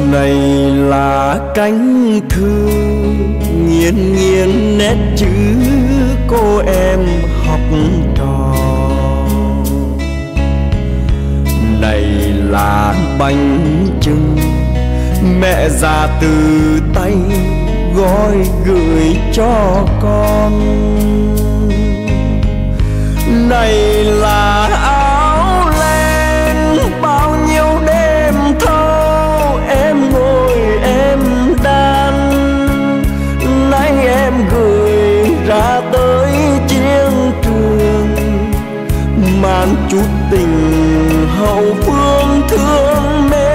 Này là cánh thư nghiền nghiền nét chữ cô em học trò. Này là bánh chưng mẹ già từ tay gói gửi cho con. Này là áo len bao nhiêu đêm thâu em ngồi em đan. Nay em gửi ra tới chiến trường mang chút tình hậu phương thương mến.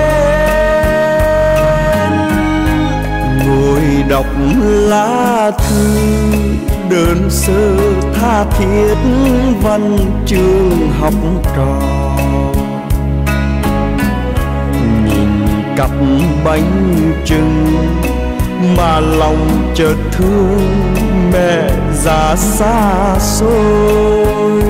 Ngồi đọc lá thư đơn sơ tha thiết văn chương học trò. Nhìn cặp bánh chưng mà lòng chợt thương mẹ già xa xôi.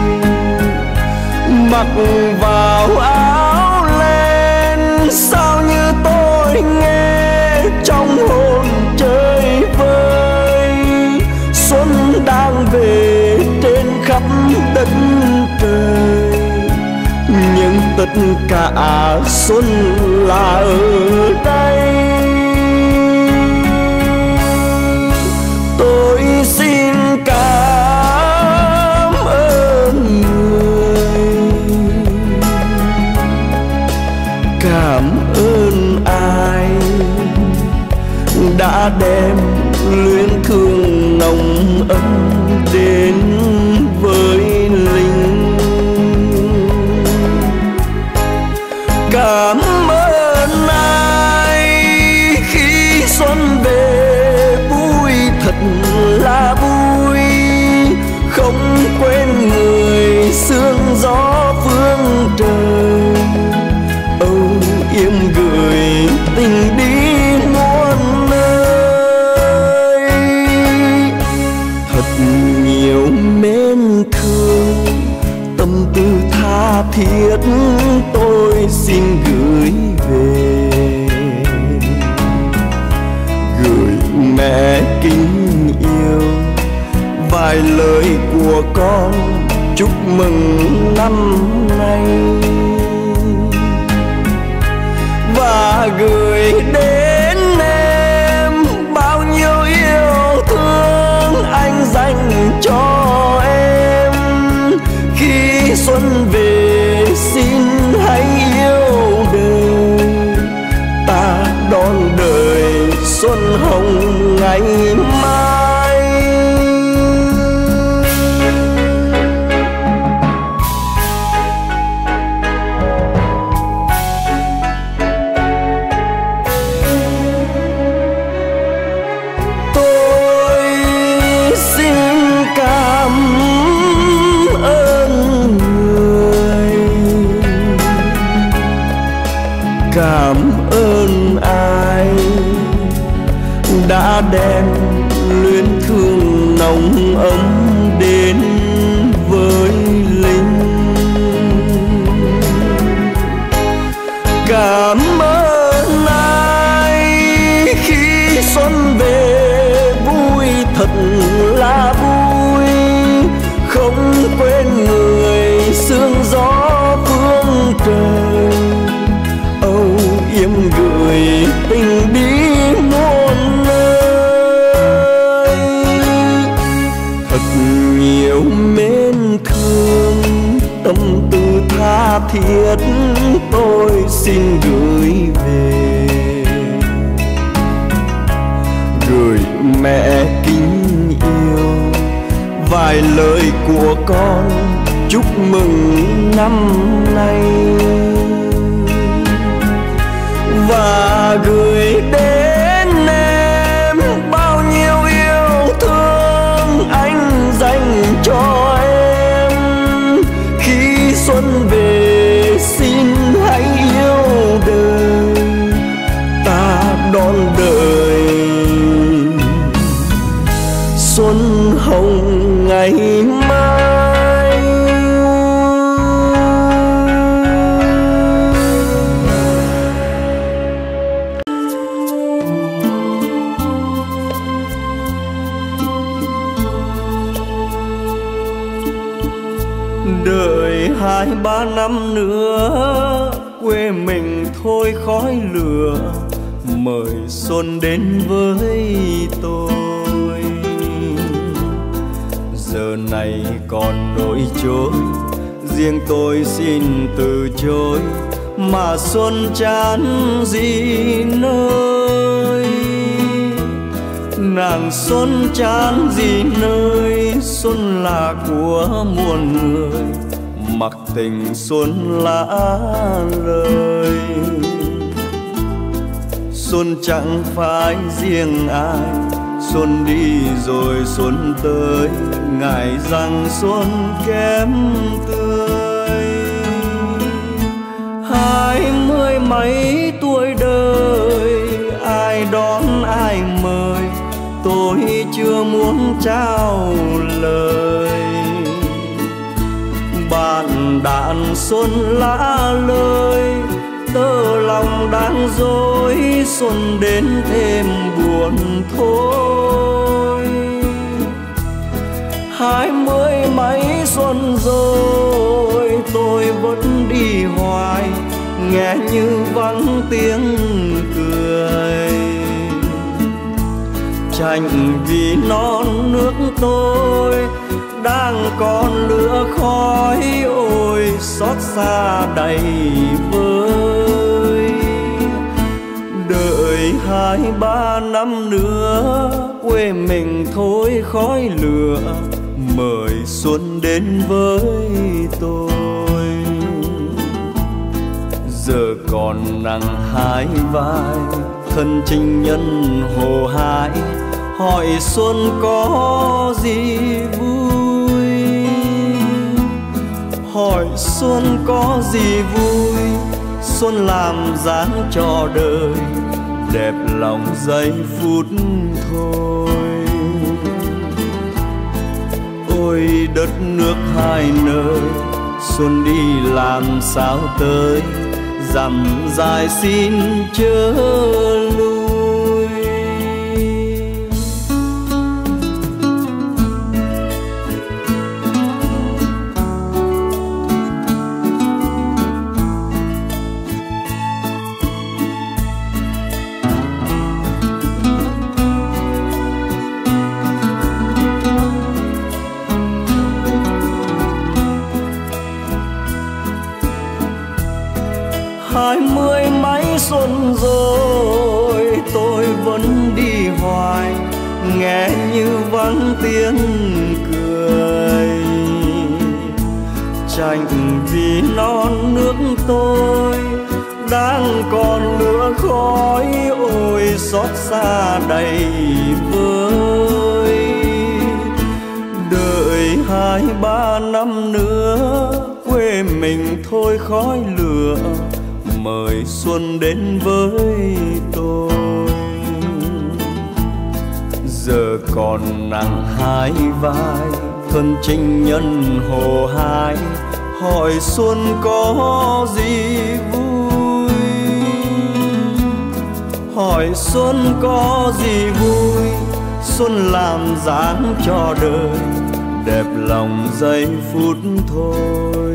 Mặc vào áo len sao như tôi nghe trong hồn chơi vơi. Xuân đang về trên khắp đất trời, nhưng tất cả xuân là ở đây. Tôi xin cảm ơn người, cảm ơn ai đã đem luyến thương nồng ấm đến với lính. Cảm ơn ai khi xuân về vui thật là vui. Không quên người sương gió phương trời, âu yếm gửi tình đi muôn nơi. Thật nhiều mến thương tâm tư tha thiết tôi xin gửi về. Gửi mẹ kính yêu vài lời của con chúc mừng năm nay. Và gửi đến em bao nhiêu yêu thương anh dành cho em. Khi xuân về xin hãy yêu đời, ta đón đời xuân hồng ngày mai. Cảm ơn ai đã đem luyến thương nồng ấm đến với lính. Cảm ơn ai khi xuân về vui thật là vui. Không quên người sương gió phương trời, âu yếm gửi tình đi muôn nơi. Thật nhiều mến thương tâm tư tha thiết tôi xin gửi về. Gửi mẹ kính yêu vài lời của con chúc mừng năm nay. Và gửi đến em bao nhiêu yêu thương anh dành cho em. Khi xuân về xin hãy yêu đời, ta đón đời xuân hồng ngày mai. 2-3 năm nữa quê mình thôi khói lửa, mời xuân đến với tôi. Giờ này còn nỗi trôi, riêng tôi xin từ chối, mà xuân chán gì nơi. Nàng xuân chán gì nơi, xuân là của muôn người, mặc tình xuân lã lời. Xuân chẳng phải riêng ai, xuân đi rồi xuân tới, ngại rằng xuân kém tươi. 20 mấy tuổi đời, ai đón ai mời, tôi chưa muốn trao lời. Bạn đàn xuân lã lời, tơ lòng đang dối, xuân đến thêm buồn thôi. 20 mấy xuân rồi, tôi vẫn đi hoài, nghe như vắng tiếng cười. Chạnh vì non nước tôi đang còn lửa khói, ôi xót xa đầy vơi. Đợi 2-3 năm nữa quê mình thôi khói lửa, mời xuân đến với tôi. Giờ còn nặng hai vai, thân chinh nhân hồ hái, hỏi xuân có gì vui. Hỏi xuân có gì vui, xuân làm dáng cho đời, đẹp lòng giây phút thôi. Ôi đất nước hai nơi, xuân đi làm sao tới, dặm dài xin chớ lui. 20 mấy xuân rồi, tôi vẫn đi hoài, nghe như vắng tiếng cười. Chạnh vì non nước tôi đang còn lửa khói, ôi xót xa đầy vơi. Đợi 2-3 năm nữa quê mình thôi khói lửa, mời xuân đến với tôi. Giờ còn nặng hai vai, thân chinh nhân hồ hái, hỏi xuân có gì vui. Hỏi xuân có gì vui, xuân làm dáng cho đời, đẹp lòng giây phút thôi.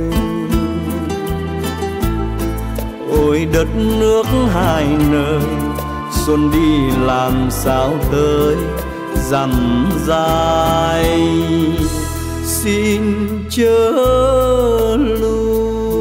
Ôi đất nước hai nơi, xuân đi làm sao tới, dặm dài xin chớ lui.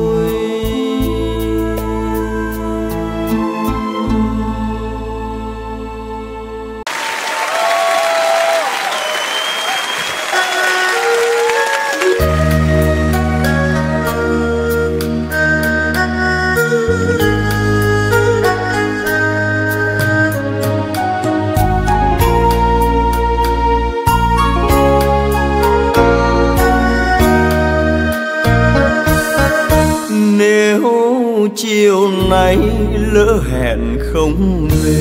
Chiều nay lỡ hẹn không về,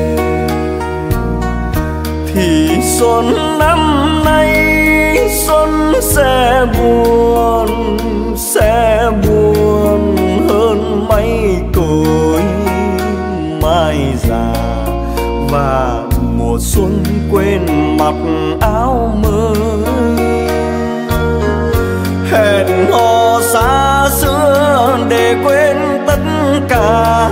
thì xuân năm nay xuân sẽ buồn hơn mấy cội mai già. Và mùa xuân quên mặc áo mới, hẹn hò xa để quên tất cả,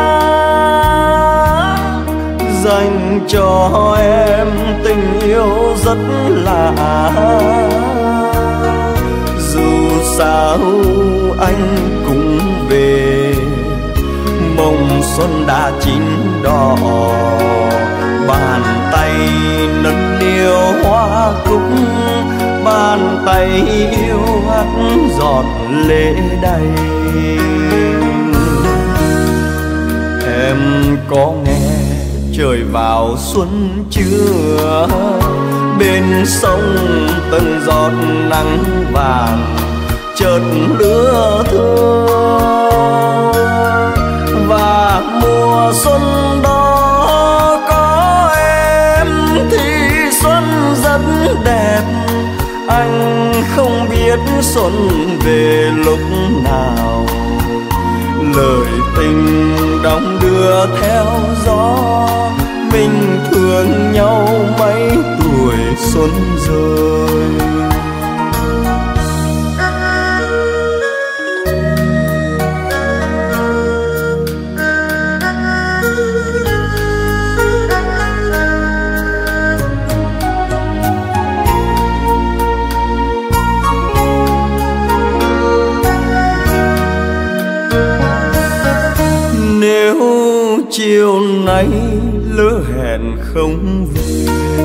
dành cho em tình yêu rất lạ. Dù sao anh cũng về, mộng xuân đã chín đỏ, bàn tay nâng niu hoa cúc, bàn tay yêu hắt giọt lệ đầy. Em có nghe trời vào xuân chưa, bên sông từng giọt nắng vàng chợt lứa thưa, và mùa xuân đó có em thì xuân rất đẹp. Anh không biết xuân về lúc nào, lời tình đong đưa theo gió, mình thương nhau mấy tuổi xuân rồi. Chiều nay lỡ hẹn không về,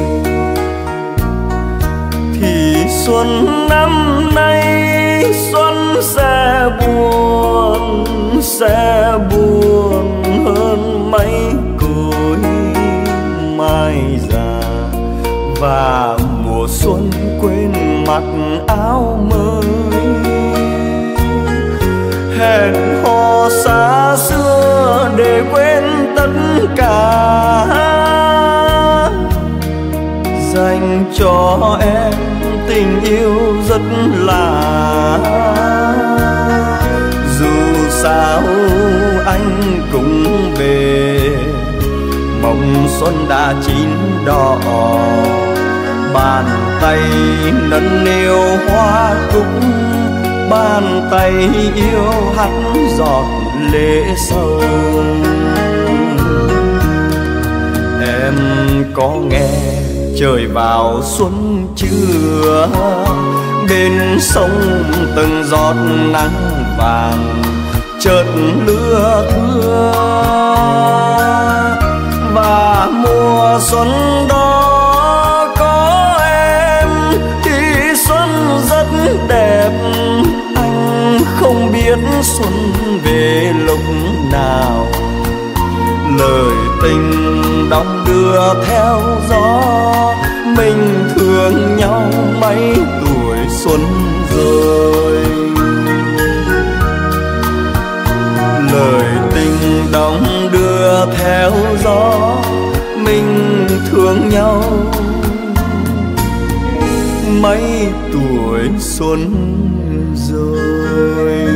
thì xuân năm nay xuân sẽ buồn hơn mấy cối mai già. Và mùa xuân quên mặc áo mới, hẹn hò xa xưa để quên tất cả, dành cho em tình yêu rất lạ. Dù sao anh cũng về, mộng xuân đã chín đỏ, bàn tay nâng niu hoa cúc, bàn tay yêu hắt giọt lệ sâu. Em có nghe trời vào xuân chưa, bên sông từng giọt nắng vàng chợt lứa thưa, và mùa xuân đó có em thì xuân rất đẹp. Anh không biết xuân về lúc nào, lời tình đong đưa theo gió, mình thương nhau mấy tuổi xuân rồi. Lời tình đong đưa theo gió, mình thương nhau mấy tuổi xuân rồi.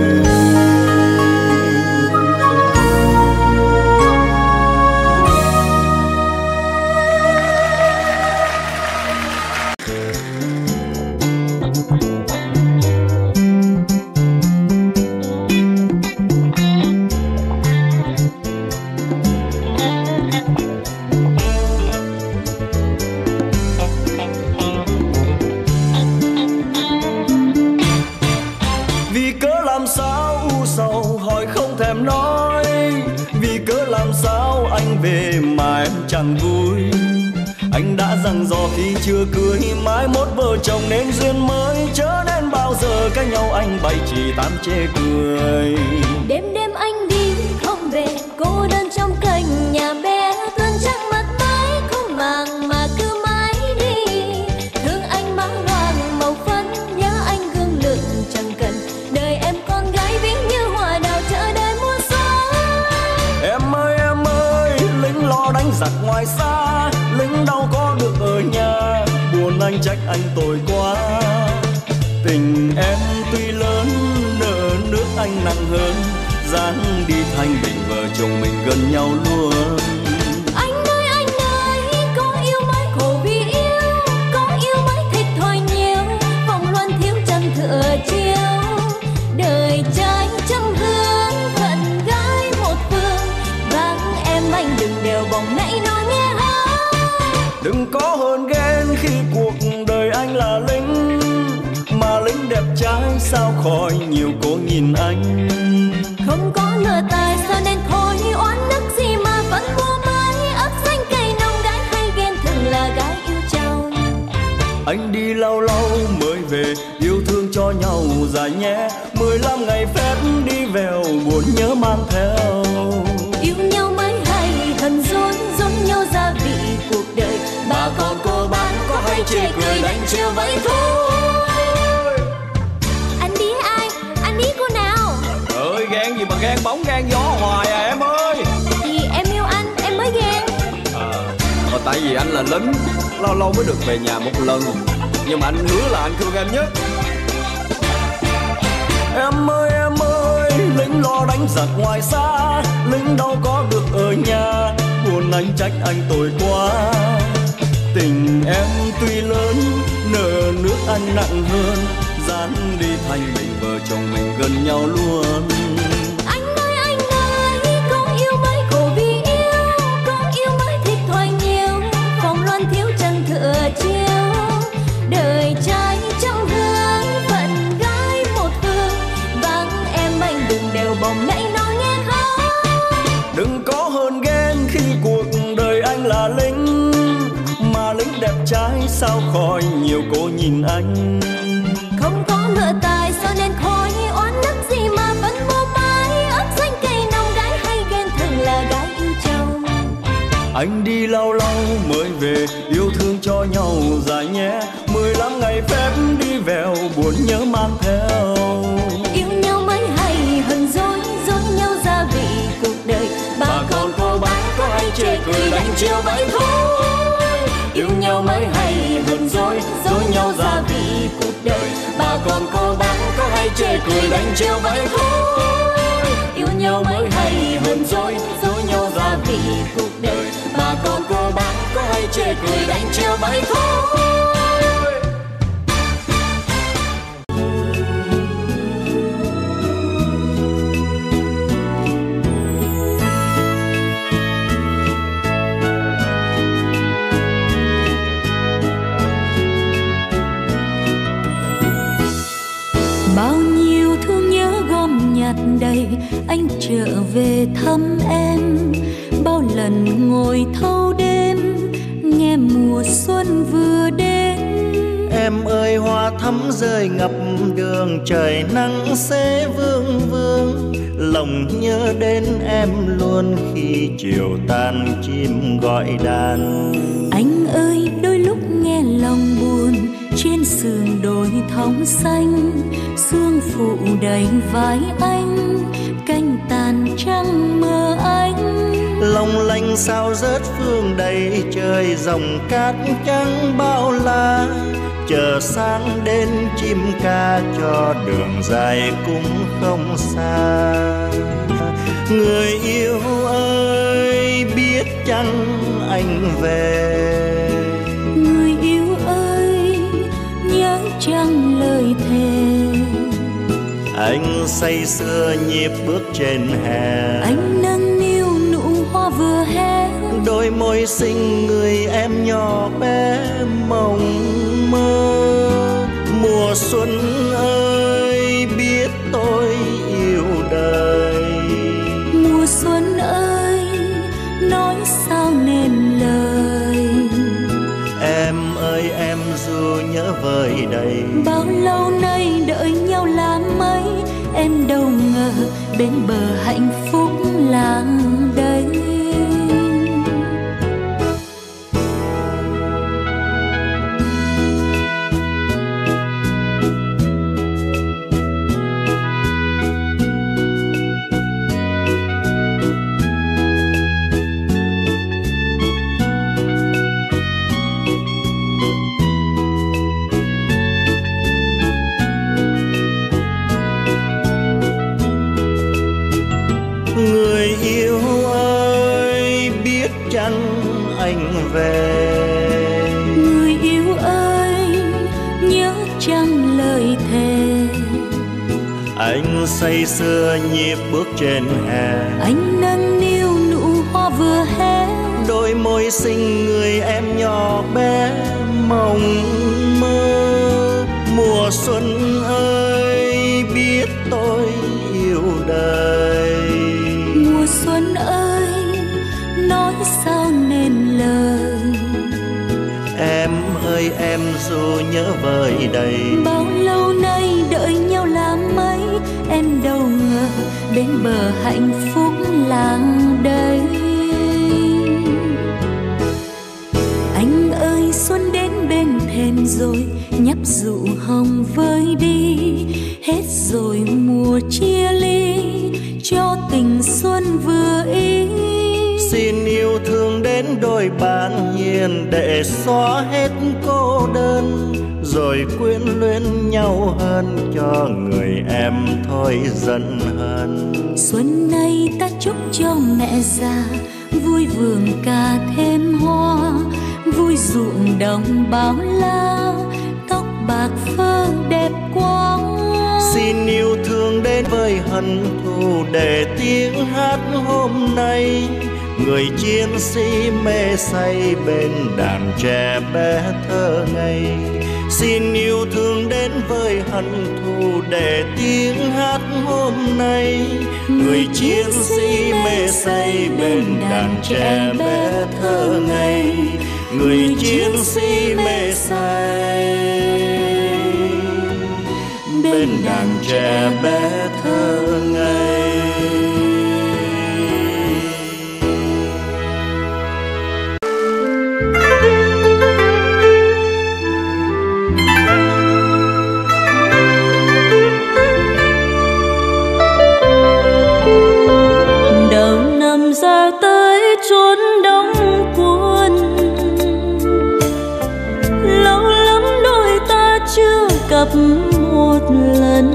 Về mà em chẳng vui, anh đã dặn dò khi chưa cưới, mai mốt vợ chồng nên duyên mới, chớ nên bao giờ cách nhau anh bày chỉ tám chê cười. Đêm đêm anh đi không về, cô đơn trong cành nhà bé, tuần trăng mặt mái không màng mà cứ mãi đi. Thương anh mang loàn màu phấn, nhớ anh gương lượn chẳng cần, đời em con gái ví như hoa đào chờ đợi mùa xuân. Em ơi lính lo đánh giặc ngoài xa, lính đâu có được ở nhà, buồn anh trách anh tội quá. Tình em tuy lớn, nợ nước anh nặng hơn, dáng đi thanh bình vợ chồng mình gần nhau luôn. Anh ơi có yêu mới khổ vì yêu, có yêu mới thích thôi nhiều, vòng loan thiếu chân thừa chiều, đời trai trăm hương sao khỏi nhiều cô nhìn anh. Không có lừa tài sao nên thôi oán đức gì mà vẫn mua mái ấp xanh cây nồng, gái hay ghen thường là gái yêu chồng. Anh đi lâu lâu mới về, yêu thương cho nhau dài nhé. 15 ngày phép đi vèo, buồn nhớ mang theo. Yêu nhau mới hay hờn dỗi, dối nhau gia vị cuộc đời. Bà con cô bác có hay chê cười đánh trêu vậy thôi. Anh đi ai? Anh đi cô nào? Ơi ghen gì mà ghen bóng ghen gió hoài à em ơi. Vì em yêu anh em mới ghen. Tại vì anh là lính, lâu lâu mới được về nhà một lần. Nhưng mà anh hứa là anh thương em nhất. Em ơi, lính lo đánh giặc ngoài xa, lính đâu có được ở nhà. Buồn anh trách anh tội quá. Tình em tuy lớn, nợ nước anh nặng hơn. Dán đi thành mình vợ chồng mình gần nhau luôn. Anh ơi, có yêu mới khổ vì yêu, có yêu mới thiệt thòi nhiều. Phong loan thiếu chân thừa chiêu, đời trai trong hương, phận gái một hương. Vắng em anh đừng đều bồng nãy nói nghe không. Đừng có hơn ghen khi cuộc đời anh là lính, mà lính đẹp trai sao khỏi nhiều cô nhìn anh. Không có lựa tài sao nên khói oán đức gì mà vẫn mua mái ấp xanh cây nồng, gái hay ghen thường là gái yêu chồng. Anh đi lâu lâu mới về, yêu thương cho nhau dài nhé. 15 ngày phép đi vèo, buồn nhớ mang theo. Yêu nhau mới hay hờn dỗi, dối nhau gia vị cuộc đời. Bà con cô bác có hay chê cười đánh trêu vậy thôi. Yêu nhau mới hay hờn dỗi, dối nhau gia vị cuộc đời. Bà con cô bác có hay chê cười đánh trêu vậy thôi. Yêu nhau mới hay hờn dỗi, dối nhau gia vị cuộc đời. Bà con cô bác có hay chê cười đánh trêu vậy thôi. Bao nhiêu thương nhớ gom nhặt đầy, anh trở về thăm em. Bao lần ngồi thâu đêm, nghe mùa xuân vừa đến. Em ơi hoa thắm rơi ngập đường, trời nắng sẽ vương vương. Lòng nhớ đến em luôn khi chiều tan chim gọi đàn. Anh ơi đôi lúc nghe lòng buồn, trên sườn đồi thóng xanh. Sương phụ đầy vai anh, canh tàn trăng mơ anh. Long lanh sao rớt phương đầy trời, dòng cát trắng bao la. Chờ sáng đến chim ca cho đường dài cũng không xa. Người yêu ơi biết chăng anh về. Người yêu ơi nhớ chăng lời thề. Anh say sưa nhịp bước trên hè. Anh nâng niu nụ hoa vừa hé. Đôi môi xinh người em nhỏ bé mộng mơ. Mùa xuân ơi biết tôi yêu đời. Mùa xuân ơi nói sao nên lời. Em ơi em dù nhớ vời đầy. Bao lâu nay đợi nhau là mấy, em đâu ngờ bên bờ hạnh phúc làng đây. Người yêu ơi biết chăng anh về. Người yêu ơi nhớ chăng lời thề. Anh say sưa nhịp bước trên hè. Anh nâng niu nụ hoa vừa hé. Đôi môi xinh người em nhỏ bé mộng mơ. Mùa xuân ơi sao nên lời. Em ơi em dù nhớ vời đầy, Bao lâu nay đợi nhau làm mấy, em đâu ngờ bên bờ hạnh phúc làng đây. Anh ơi xuân đến bên thềm rồi, nhấp rượu hồng vơi đi, hết rồi mùa chia ly, cho tình xuân vừa ý. xin yêu thương đến đôi bạn hiền để xóa hết cô đơn, rồi quyến luyến nhau hơn cho người em thôi giận hờn. Xuân nay ta chúc cho mẹ già, vui vườn cà thêm hoa, vui ruộng đồng bao la, tóc bạc phơ đẹp quá. Xin yêu thương đến với hận thù để tiếng hát hôm nay, người chiến sĩ mê say bên đàn trẻ bé thơ ngây. Xin yêu thương đến với hận thù để tiếng hát hôm nay, người chiến sĩ mê say bên đàn trẻ bé thơ ngây. Người chiến sĩ mê say bên đàn trẻ bé thơ ngây. Đầu năm ra tới chốn đông cuốn, lâu lắm đôi ta chưa gặp một lần.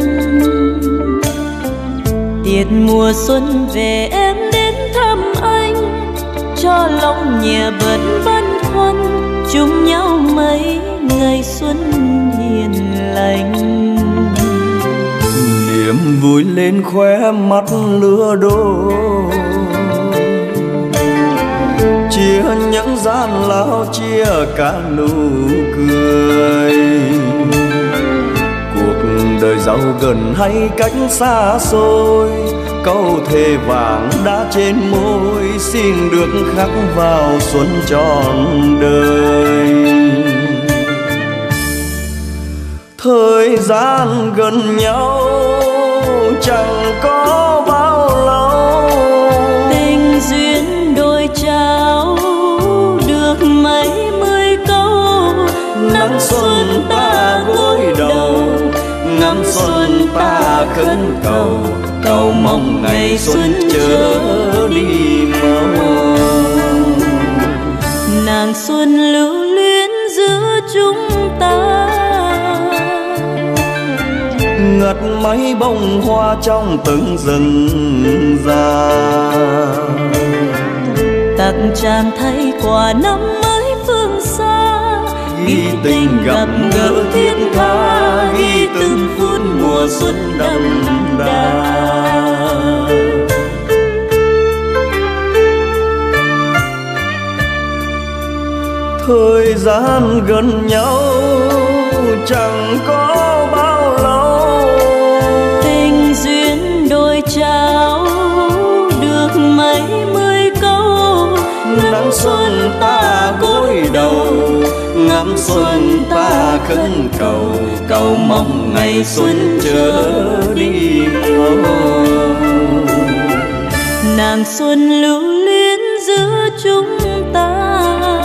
Tiết mùa xuân về em đến thăm anh, cho lòng nhẹ bớt băn khoăn, chung nhau mấy ngày xuân hiền lành. Niềm vui lên khóe mắt lứa đôi, chia những gian lao, chia cả nụ cười. Cuộc đời giàu gần hay cách xa xôi, câu thề vàng đã trên môi, xin được khắc vào xuân trọn đời. Thời gian gần nhau chẳng có bao lâu, Tình duyên đôi trao được mấy mươi câu. nắng xuân ta gối đầu, ngắm xuân ta khấn cầu, cầu mong ngày xuân chớ đi mau. Nàng xuân lưu luyến giữa chúng ta, ngất mấy bông hoa trong từng rừng già. tặng tràn thay quà năm mới phương xa, Ghi tình gặp gỡ thiết tha, ghi từng phút mùa xuân đậm đà. Thời gian gần nhau chẳng có bao lâu, tình duyên đôi trao được mấy mươi câu. nắng xuân ta gối đầu, ngắm xuân ta khấn cầu, cầu mong ngày xuân chớ đi mau. Nàng xuân lưu luyến giữa chúng ta,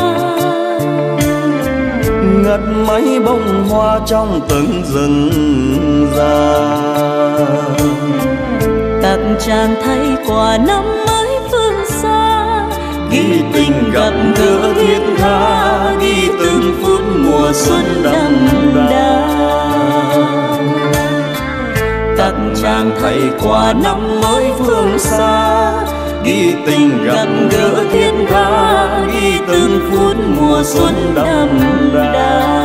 ngất mấy bông hoa trong từng rừng già. tặng tràn thay quà năm mới phương xa, Ghi tình gặp gỡ thiết tha, ghi từng phút mùa xuân đậm đà. Tặng tràn thay quà năm mới phương xa, ghi tình gặp gỡ thiết tha, ghi từng phút mùa xuân đậm đà.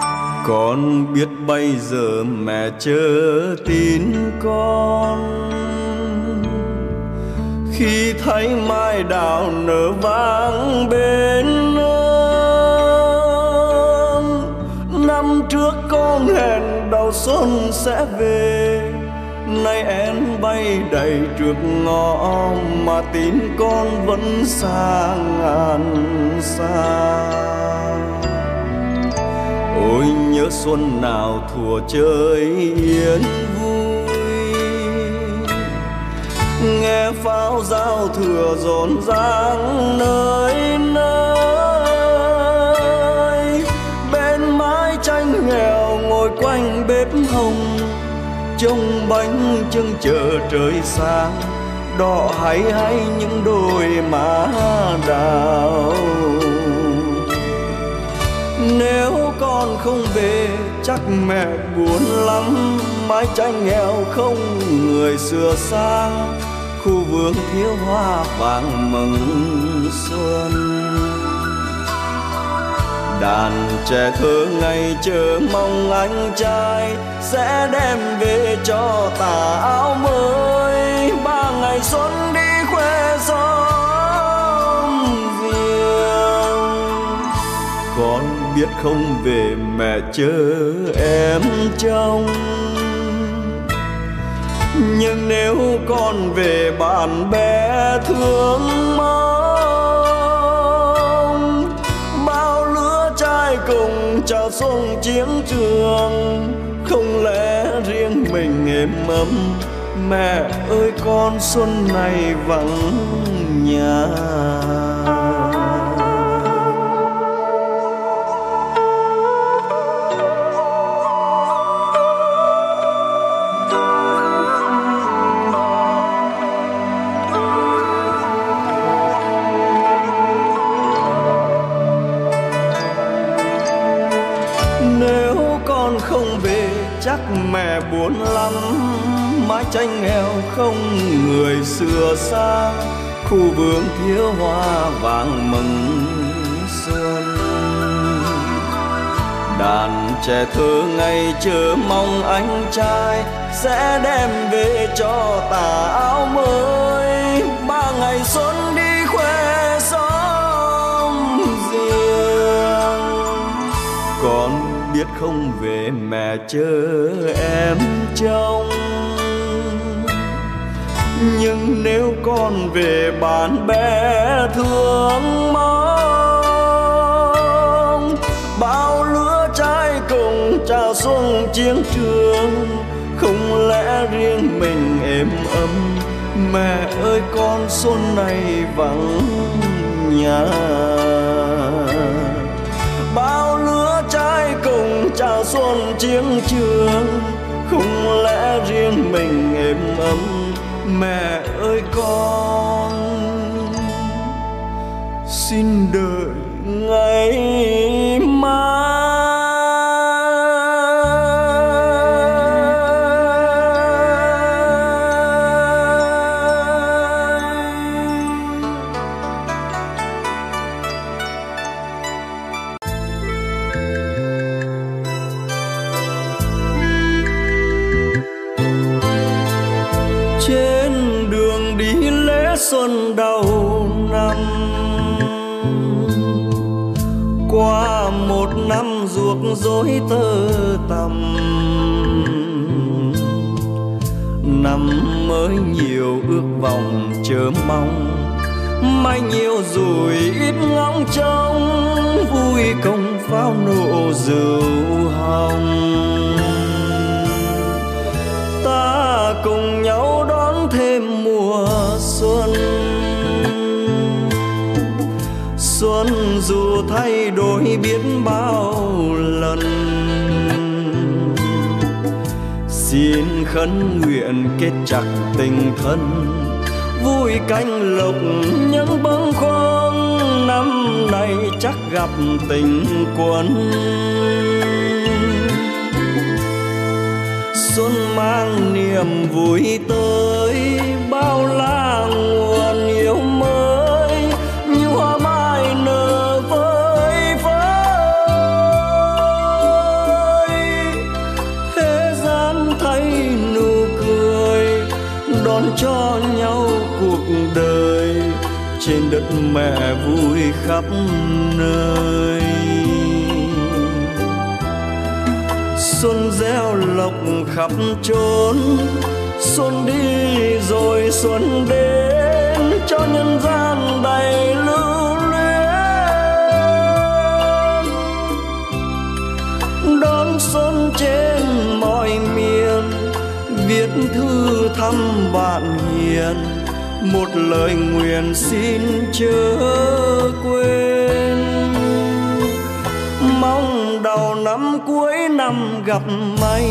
Con biết bây giờ mẹ chớ tin con, thấy mai đào nở vang bên nương. Năm trước con hẹn đầu xuân sẽ về, nay én bay đầy trước ngõ mà tin con vẫn xa ngàn xa. Ôi nhớ xuân nào thủa chơi yên vui, nghe pháo giao thừa rộn ràng nơi nơi. Bên mái tranh nghèo ngồi quanh bếp hồng, trông bánh chưng chờ trời sáng, đỏ hay những đôi má đào. Nếu con không về chắc mẹ buồn lắm, mái tranh nghèo không người sửa sang, khu vườn thiếu hoa vàng mừng xuân. Đàn trẻ thơ ngày chờ mong anh trai sẽ đem về cho tà áo mới. 3 ngày xuân đi khoe xóm riêng, con biết không về mẹ chớ em trông. Nhưng nếu con về bạn bè thương mong, bao lứa trai cùng chào xuân chiến trường. Không lẽ riêng mình êm ấm, mẹ ơi con xuân này vắng nhà. Không về chắc mẹ buồn lắm, mái tranh nghèo không người sửa sang, khu vườn thiếu hoa vàng mừng xuân. Đàn trẻ thơ ngày chờ mong anh trai sẽ đem về cho tà áo mới. 3 ngày xuân đi khoe xóm riêng, con biết không về mẹ chớ em trông. Nhưng nếu con về bạn bè thương mong, bao lứa trai cùng chào xuân chiến trường. Không lẽ riêng mình êm ấm, mẹ ơi con xuân này vắng nhà. Bao lứa trai cùng chào xuân chiến trường, không lẽ riêng mình êm ấm, mẹ ơi con xin đợi ngày mai. Xuân đầu năm qua một năm ruột rối tơ tằm, năm mới nhiều ước vọng chờ mong, mai nhiều rồi ít ngóng trông, vui công pháo nổ rượu hồng. Ta cùng nhau đón thêm mùa xuân, xuân dù thay đổi biết bao lần. Xin khấn nguyện kết chặt tình thân, vui canh lộc những bâng khuâng, năm nay chắc gặp tình quân. Xuân mang niềm vui tới, bao la nguồn yêu mới, như hoa mai nở vơi vơi. Thế gian thấy nụ cười, đón cho nhau cuộc đời. trên đất mẹ vui khắp nơi. Xuân gieo lộc khắp chốn, xuân đi rồi xuân đến, cho nhân gian đầy lưu luyến. Đón xuân trên mọi miền, viết thư thăm bạn hiền, một lời nguyện xin chớ quên. Mong đầu năm cuối năm gặp may,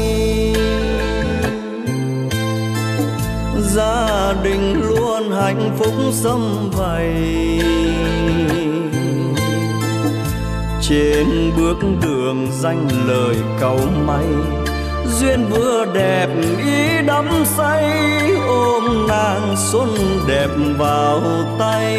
gia đình luôn hạnh phúc sum vầy. Trên bước đường danh lời cầu may, duyên vừa đẹp ý đắm say, ôm nàng xuân đẹp vào tay.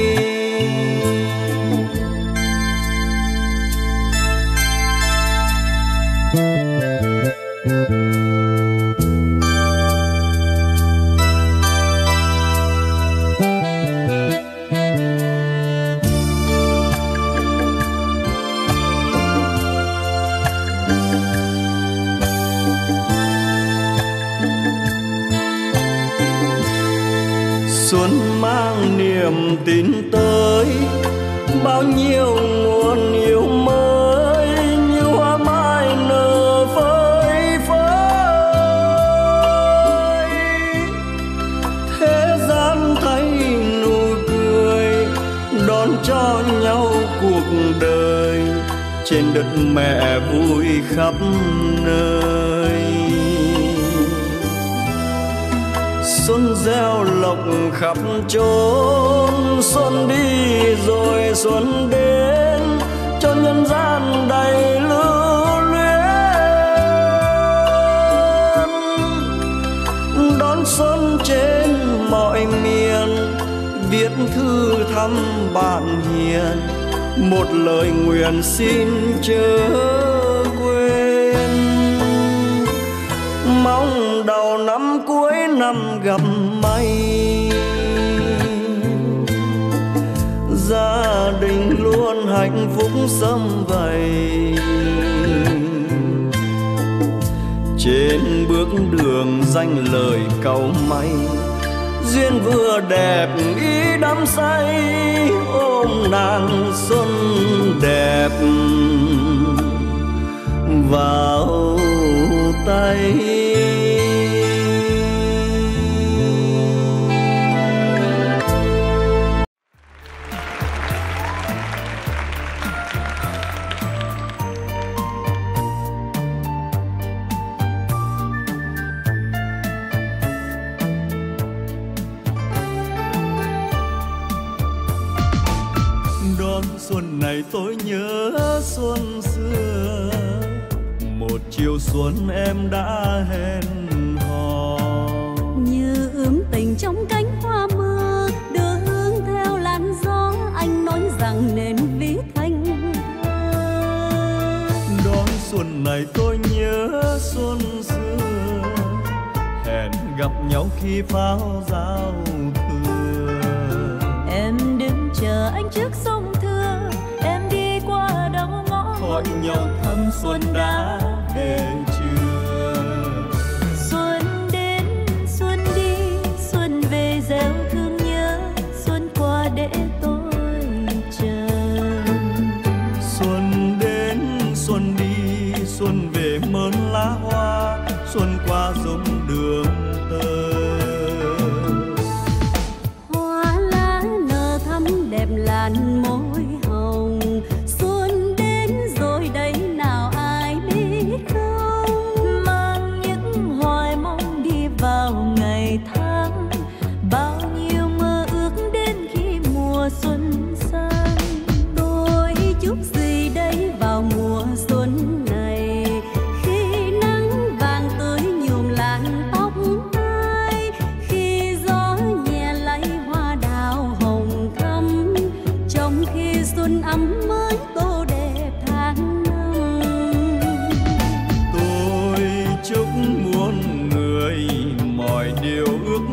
Xuân mang niềm tin tới, bao nhiêu nguồn yêu mới, như hoa mai nở phơi phới. Thế gian thấy nụ cười, đón cho nhau cuộc đời, trên đất mẹ vui khắp nơi. Xuân gieo lộc khắp chốn, xuân đi rồi xuân đến, cho nhân gian đầy lưu luyến. Đón xuân trên mọi miền, viết thư thăm bạn hiền, một lời nguyện xin chớ quên. Mong đầu năm cuối năm gặp may, gia đình luôn hạnh phúc sum vầy. Trên bước đường danh lời cầu may, duyên vừa đẹp ý đắm say, ôm nàng xuân đẹp vào tay. Đón xuân này tôi nhớ xuân xưa, một chiều xuân em đã hẹn hò. Như ướm tình trong cánh hoa mưa, đưa hương theo làn gió, anh nói rằng nên viết thành thơ. Đón xuân này tôi nhớ xuân xưa, hẹn gặp nhau khi pháo giao thừa. Em đứng chờ anh trước sông Thưa, em đi qua đầu ngõ, hỏi nhau thăm xuân đã về chưa. Xuân đến xuân đi, xuân về gieo thương nhớ, xuân qua để tôi chờ. Xuân đến xuân đi, xuân về mơn lá hoa, xuân qua giống đường tơ. Hoa lá nở thắm đẹp làn môi hồng, xuân đến rồi đấy nào ai biết không. Mang những hoài mong đi vào ngày tháng, bao nhiêu mơ ước đến khi mùa xuân sang. Tôi chúc gì đây vào mùa xuân này, khi nắng vàng tươi nhuộm làn tóc ai, khi gió nhẹ lay hoa đào hồng thắm, trong khi xuân ấm mới tô đẹp tháng năm. Tôi chúc muôn người mọi điều ước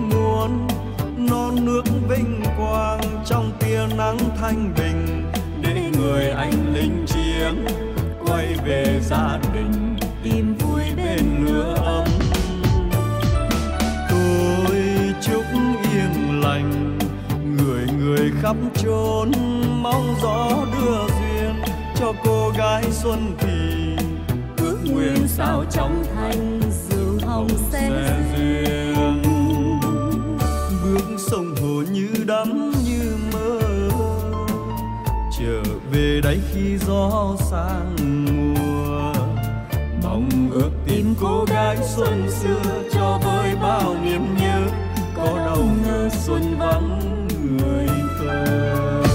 khắp chốn, mong gió đưa duyên cho cô gái xuân thì ước nguyện sao trong thành rượu hồng sẽ duyên. Bước sông hồ như đắm như mơ, trở về đây khi gió sang mùa, mong ước tìm cô gái xuân xưa cho vơi bao niềm nhớ, có đâu ngờ xuân vắng người thơ.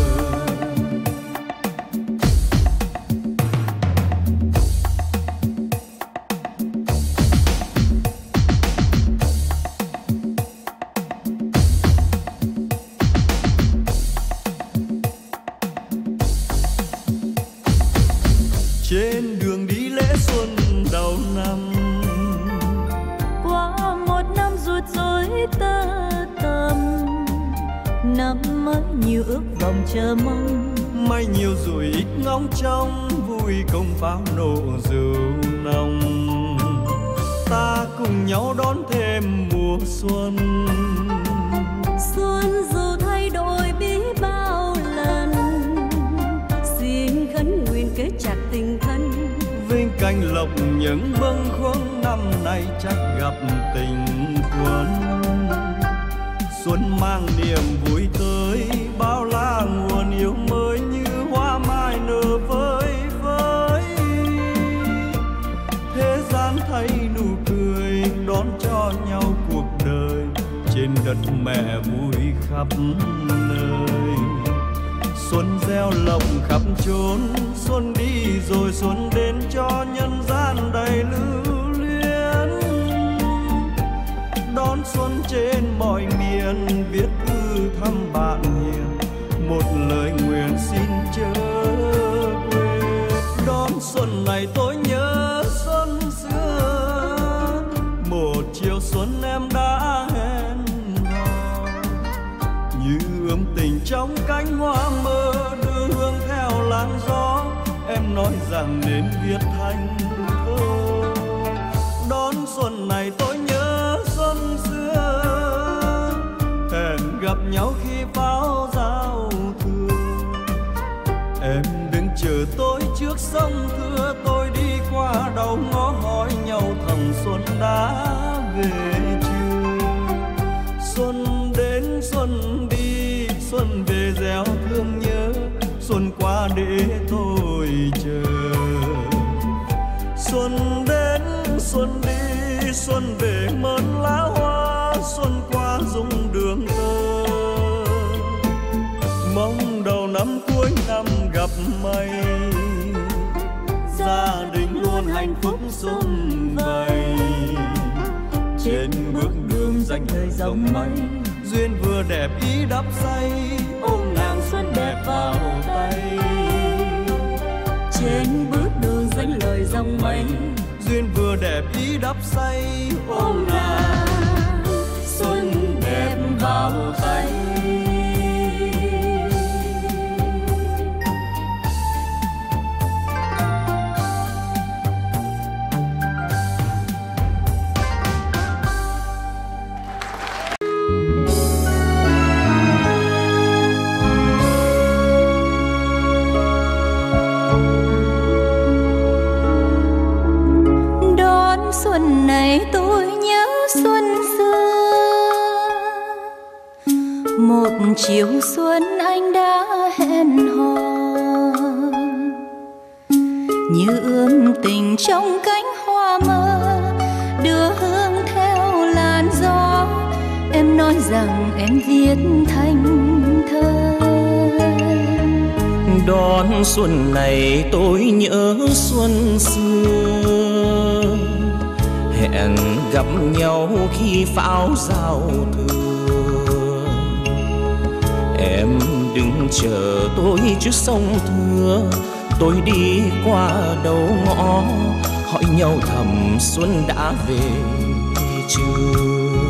Trên đường đi lễ xuân đầu năm, qua một năm rủi rối tơ tầm, năm mới nhiều ước vọng chờ mong, may nhiều rồi ít ngóng trông, vui công pháo nổ rượu nồng. Ta cùng nhau đón thêm mùa xuân, xuân dù thay đổi biết bao lần, xin khấn nguyện kết chặt tình thân, vinh canh lộc những bâng khuâng năm nay chắc gặp tình quân. Xuân mang niềm vui tới, bao la nguồn yêu mới như hoa mai nở vơi vơi. Thế gian thấy nụ cười đón cho nhau cuộc đời, trên đất mẹ vui khắp nơi. Xuân gieo lộc khắp chốn, xuân đi rồi xuân đến cho nhân gian đầy lưu luyến. Đón xuân trên mọi miền, viết thư thăm bạn hiền, một lời nguyện xin chớ quên. Đón xuân này tôi nhớ xuân xưa, một chiều xuân em đã hẹn hò, như ươm tình trong cánh hoa mơ, đưa hương theo làn gió. Em nói rằng nên viết thành thơ. Đón xuân này tôi nhớ xuân xưa, hẹn gặp nhau khi pháo giao thừa. Em đừng chờ tôi trước sông Thưa, tôi đi qua đầu ngõ hỏi nhau thầm xuân đã về chưa. Xuân đến xuân đi, xuân về gieo thương nhớ, xuân qua để tôi chờ. Xuân đến xuân đi, xuân về mơn lá hoa, xuân qua rung đường thơ. Mong đầu năm cuối năm gặp may, gia đình luôn hạnh phúc sum vầy. Trên bước đường danh thời rộng mây, duyên vừa đẹp ý đắp say, ôm nàng xuân đẹp vào tay. trên bước đường danh lời dòng mây, duyên vừa đẹp ý đắp say, ôm nàng xuân đẹp vào tay. Xuân này tôi nhớ xuân xưa, một chiều xuân anh đã hẹn hò, như ươm tình trong cánh hoa mơ, đưa hương theo làn gió. Em nói rằng em viết thành thơ. Đón xuân này tôi nhớ xuân xưa, hẹn gặp nhau khi pháo giao thừa. Em đừng chờ tôi trước sông Thưa, tôi đi qua đầu ngõ hỏi nhau thầm xuân đã về chưa.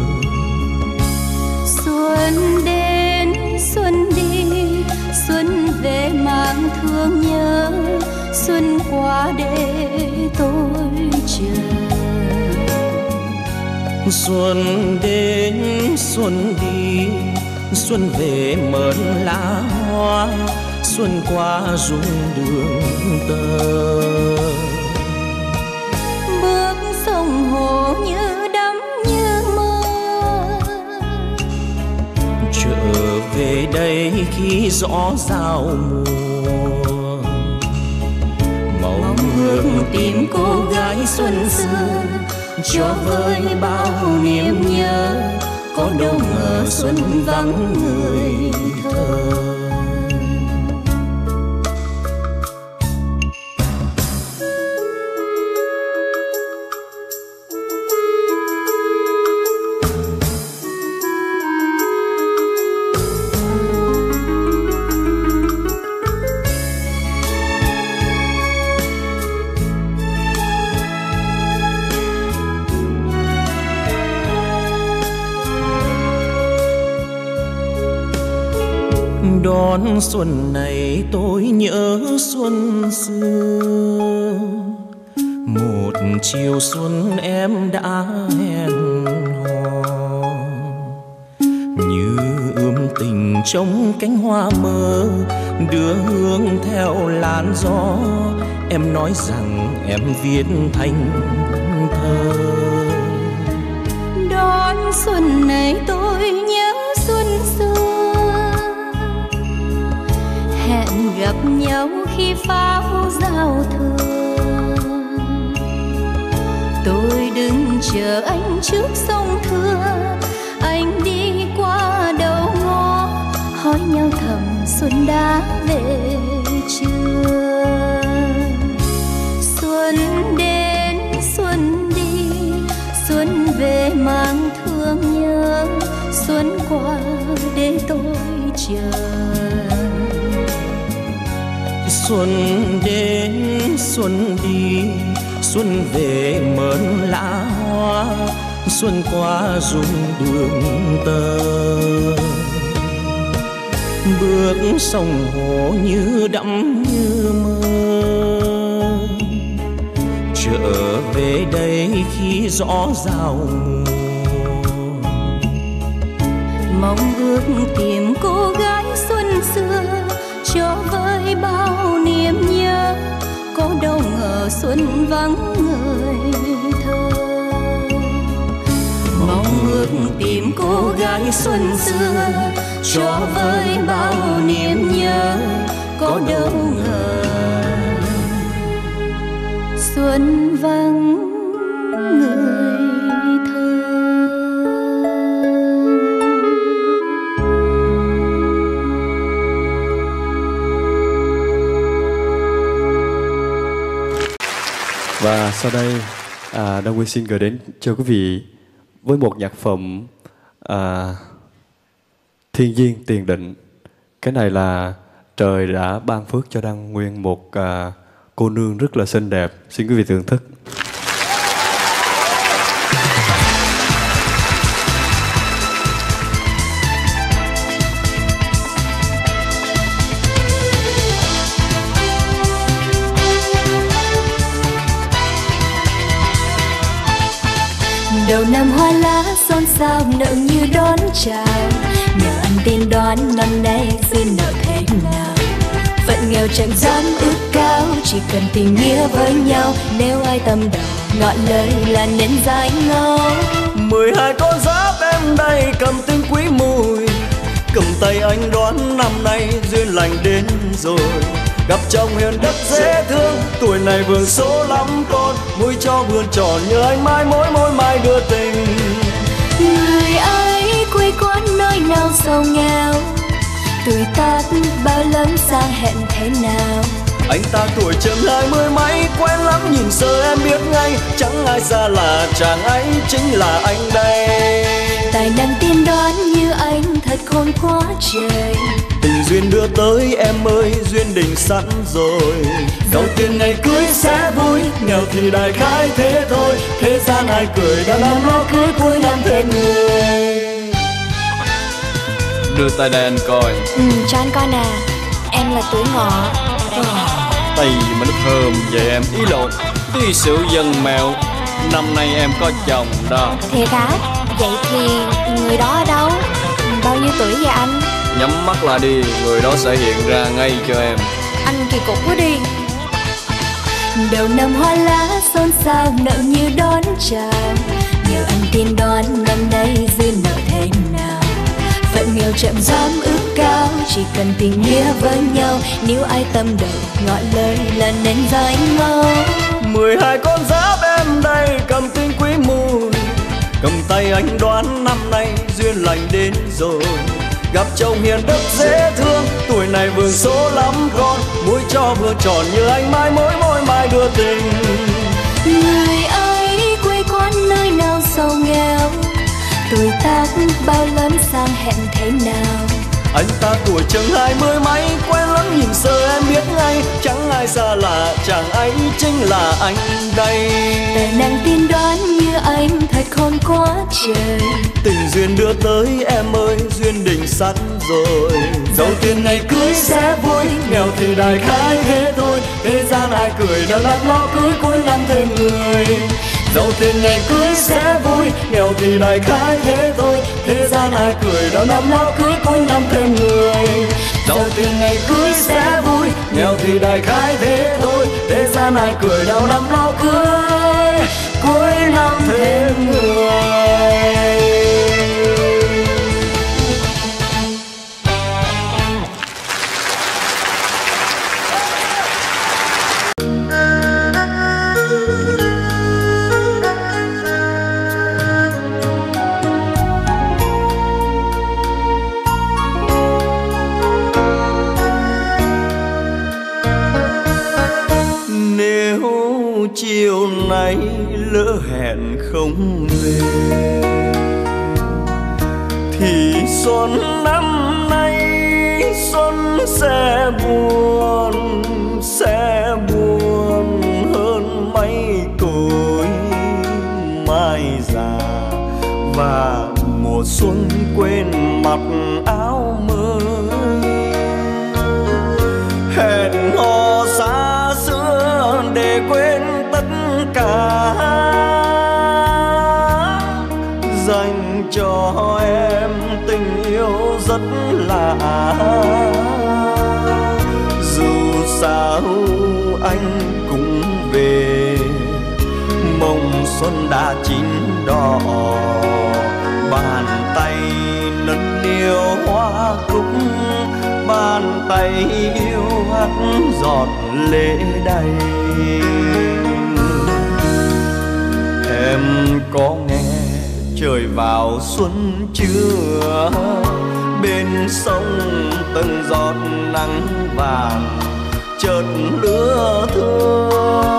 Xuân đến xuân đi, xuân về mang thương nhớ, xuân qua để tôi chờ. Xuân đến xuân đi, xuân về mơn lá hoa, xuân qua rung đường tơ. Bước sông hồ như đắm như mơ, trở về đây khi gió giao mùa. Mong ước tìm cô gái xuân xưa, cho vơi bao niềm nhớ, có đâu ngờ xuân vắng người thơ. Đón xuân này tôi nhớ xuân xưa, một chiều xuân em đã hẹn hò, như ươm tình trong cánh hoa mơ, đưa hương theo làn gió. Em nói rằng em viết thành thơ. đón xuân này tôi nhớ xuân xưa, hẹn gặp nhau khi pháo giao thừa. Tôi đứng chờ anh trước sông Thưa, anh đi qua đầu ngõ, hỏi nhau thầm xuân đã về chưa. Xuân đến xuân đi, xuân về mang thương nhớ, xuân qua để tôi chờ. Xuân đến xuân đi, xuân về mơn lá hoa, xuân qua rung đường tơ. Bước sông hồ như đắm như mơ, trở về đây khi gió giao mùa. Mong ước tìm cô gái xuân xưa, cho vơi bao niềm nhớ, có đâu ngờ xuân vắng người thơ. Mong ước tìm cô gái xuân xưa, cho vơi bao niềm nhớ, có đâu ngờ xuân vắng người thơ. Và sau đây Đăng Nguyên xin gửi đến cho quý vị với một nhạc phẩm Thiên Duyên Tiền Định. Cái này là trời đã ban phước cho Đăng Nguyên một cô nương rất là xinh đẹp. Xin quý vị thưởng thức. Đầu năm hoa lá xôn xao nợ như đón chào, nhờ anh tiên đoán năm nay duyên nợ thế nào. Phận nghèo chẳng dám ước cao, chỉ cần tình nghĩa với nhau. Nếu ai tâm đầu ngọn lời là nên dài ngâu. 12 con giáp em đây cầm tinh quý mùi, cầm tay anh đoán năm nay duyên lành đến rồi. Gặp chồng hiền đất dễ thương, tuổi này vườn số lắm con, mũi cho vườn tròn như anh mai mỗi mai đưa tình. Người ấy quê quán nơi nào sầu nghèo, tuổi tác bao lớn sang hẹn thế nào. Anh ta tuổi chừng 20 mấy, quen lắm nhìn sơ em biết ngay, chẳng ai xa lạ chàng ấy chính là anh đây. Tài năng tiên đoán như anh thật khôn quá trời, tình duyên đưa tới em ơi, duyên định sẵn rồi. Đầu tiên ngày cưới sẽ vui, nghèo thì đại khái thế thôi. Thế gian ai cười đã làm nó cưới cuối năm thêm người. Đưa tay đây anh coi. Cho anh coi nè, em là tuổi Ngọ. Tay gì mà nó thơm vậy em? Ý lộn, tuy sự dân mèo. Năm nay em có chồng đó. Thiệt hả? Vậy thì người đó ở đâu? Bao nhiêu nhiêu tuổi vậy anh? Nhắm mắt lại đi, người đó sẽ hiện ra ngay cho em. Anh kỳ cục quá đi. Đầu năm hoa lá xôn xao, nợ như đón chào. Nhờ anh tiên đoán năm nay duyên nợ thế nào. Phận nghèo chậm dám ước cao, chỉ cần tình nghĩa với nhau. Nếu ai tâm đầu ngọn lời là nên danh màu. 12 con giáp em đây cầm tinh quý mùi, cầm tay anh đoán năm nay duyên lành đến rồi. Gặp chồng hiền đức dễ thương, tuổi này vườn số lắm con. Mũi cho vừa tròn như anh mai mối môi mai đưa tình. Người ấy quê quán nơi nào giàu nghèo, tuổi tác bao lớn sang hẹn thế nào. Anh ta tuổi chừng 20 mấy, quen lắm nhìn sơ em biết ngay. Chẳng ai xa lạ, chàng ấy chính là anh đây. Tài năng tiên đoán như anh thật khôn quá trời. Tình duyên đưa tới em ơi, duyên định sẵn rồi. Dẫu tiền ngày cưới sẽ vui, nghèo thì đại khái thế thôi. Thế gian ai cười đâu lắm lo cưới cuối năm thêm người. Dẫu tiền ngày cưới sẽ vui, nghèo thì đại khái thế thôi. Thế gian ai cười đâu năm lo cưới cuối năm thêm người. Dẫu tiền ngày cưới sẽ vui, nghèo thì đại khái thế thôi. Thế gian ai cười đâu năm lo cưới cuối năm thêm người. Chiều nay lỡ hẹn không về thì xuân năm nay xuân sẽ buồn hơn mấy cội mai già. Và mùa xuân quên mặc áo mới, hẹn hò xa xưa để quên tất cả, dành cho em tình yêu rất lạ. Dù sao anh cũng về, mộng xuân đã chín đỏ. Bàn tay nâng niu hoa cúc, bàn tay yêu hắt giọt lệ đầy. Em có nghe trời vào xuân chưa? Bên sông từng giọt nắng vàng chợt lứa thưa.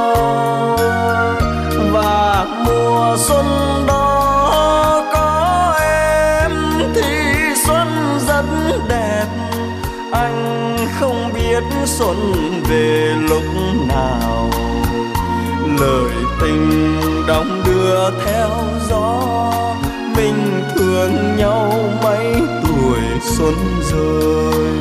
Và mùa xuân đó có em thì xuân rất đẹp. Anh không biết xuân về lúc nào, lời tình đong đưa theo gió. Mình thương nhau mấy tuổi xuân rơi.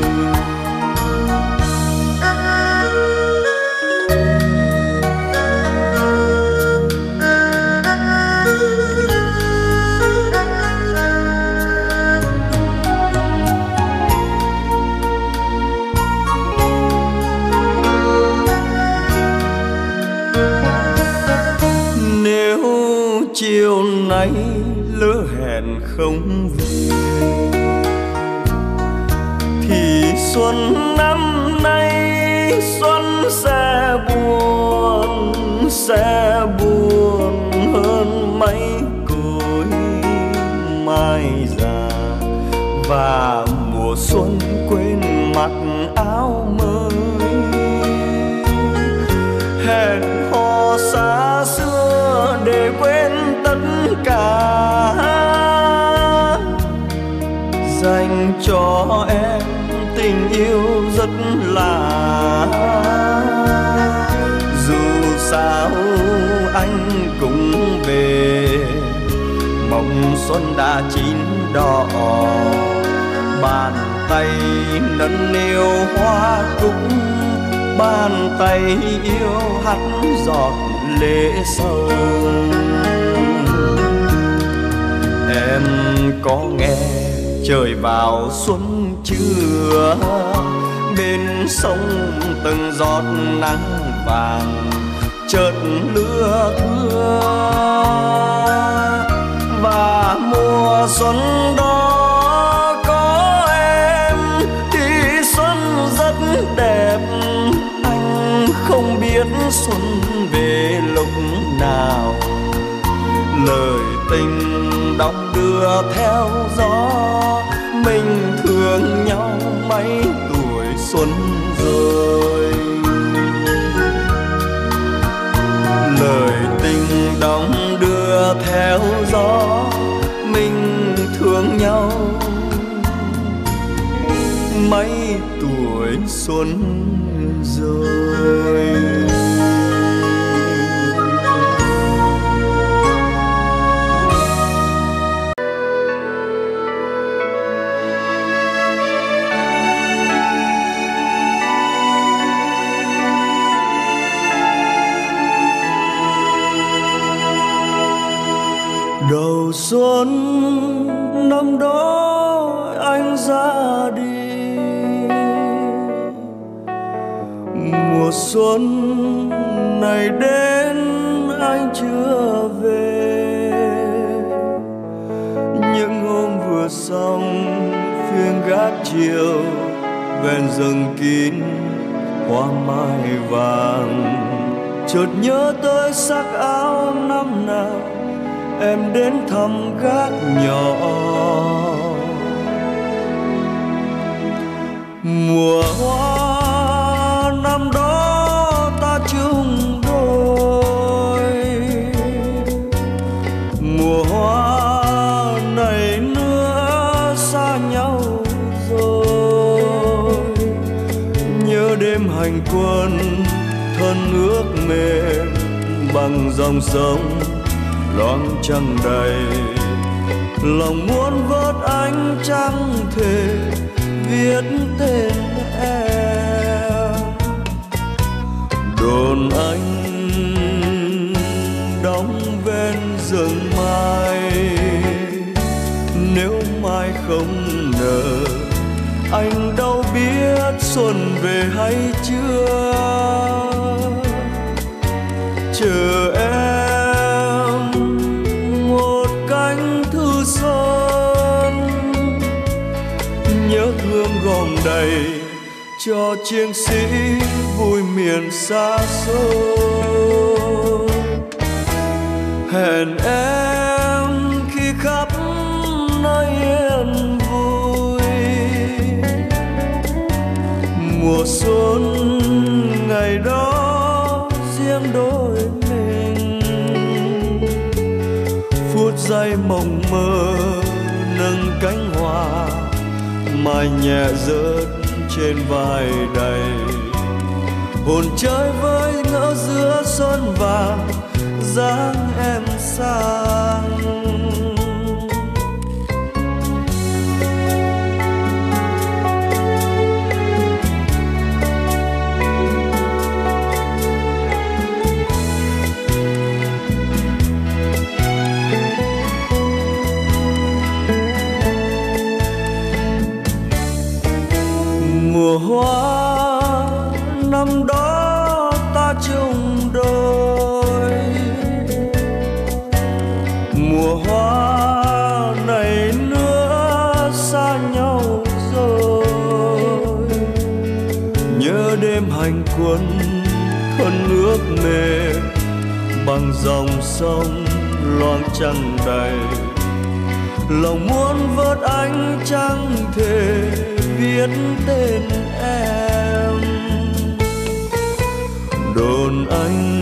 Chiều nay lỡ hẹn không về thì xuân năm nay xuân sẽ buồn hơn mấy cội mai già. Và mùa xuân quên mặc áo mới, hẹn hò xa xưa để quên tất cả, dành cho em tình yêu rất lạ. Dù sao anh cũng về, mộng xuân đã chín đỏ. Bàn tay nâng niu hoa cúc, bàn tay yêu hắt giọt lệ sâu. Em có nghe trời vào xuân trưa, bên sông từng giọt nắng vàng chợt lưa thưa. Và mùa xuân đó có em thì xuân rất đẹp. Anh không biết xuân về lúc nào, lời tình đong đưa theo gió. Mình thương nhau mấy tuổi xuân rồi. Lời tình đong đưa theo gió, mình thương nhau mấy tuổi xuân rồi. Đầu xuân năm đó anh ra đi, mùa xuân này đến anh chưa về. Những hôm vừa xong phiên gác chiều, ven rừng kín hoa mai vàng. Chợt nhớ tới sắc áo năm nào em đến thăm gác nhỏ. Mùa hoa năm đó ta chung đôi, mùa hoa này nữa xa nhau rồi. Nhớ đêm hành quân thân ước mềm bằng dòng sông loáng trăng đầy. Lòng muốn vớt ánh trăng thề viết tên em. Đồn anh đóng ven rừng mai, nếu mai không nở anh đâu biết xuân về hay chưa. Chờ em một cánh thư xuân, nhớ thương gom đầy cho chiến sĩ vui miền xa xôi. Hẹn em khi khắp nơi yên vui, mùa xuân ngày đó riêng đôi mình. Phút giây mộng mơ nâng cánh hoa, mai nhẹ rớt trên vai đầy. Hồn chơi với ngỡ giữa xuân vàng, dáng em sang. Mùa hoa năm đó ta chung đôi, mùa hoa này nữa xa nhau rồi. Nhớ đêm hành quân thân ước mềm bằng dòng sông loáng trăng đầy. Lòng muốn vớt ánh trăng thề viết tên em. Đồn anh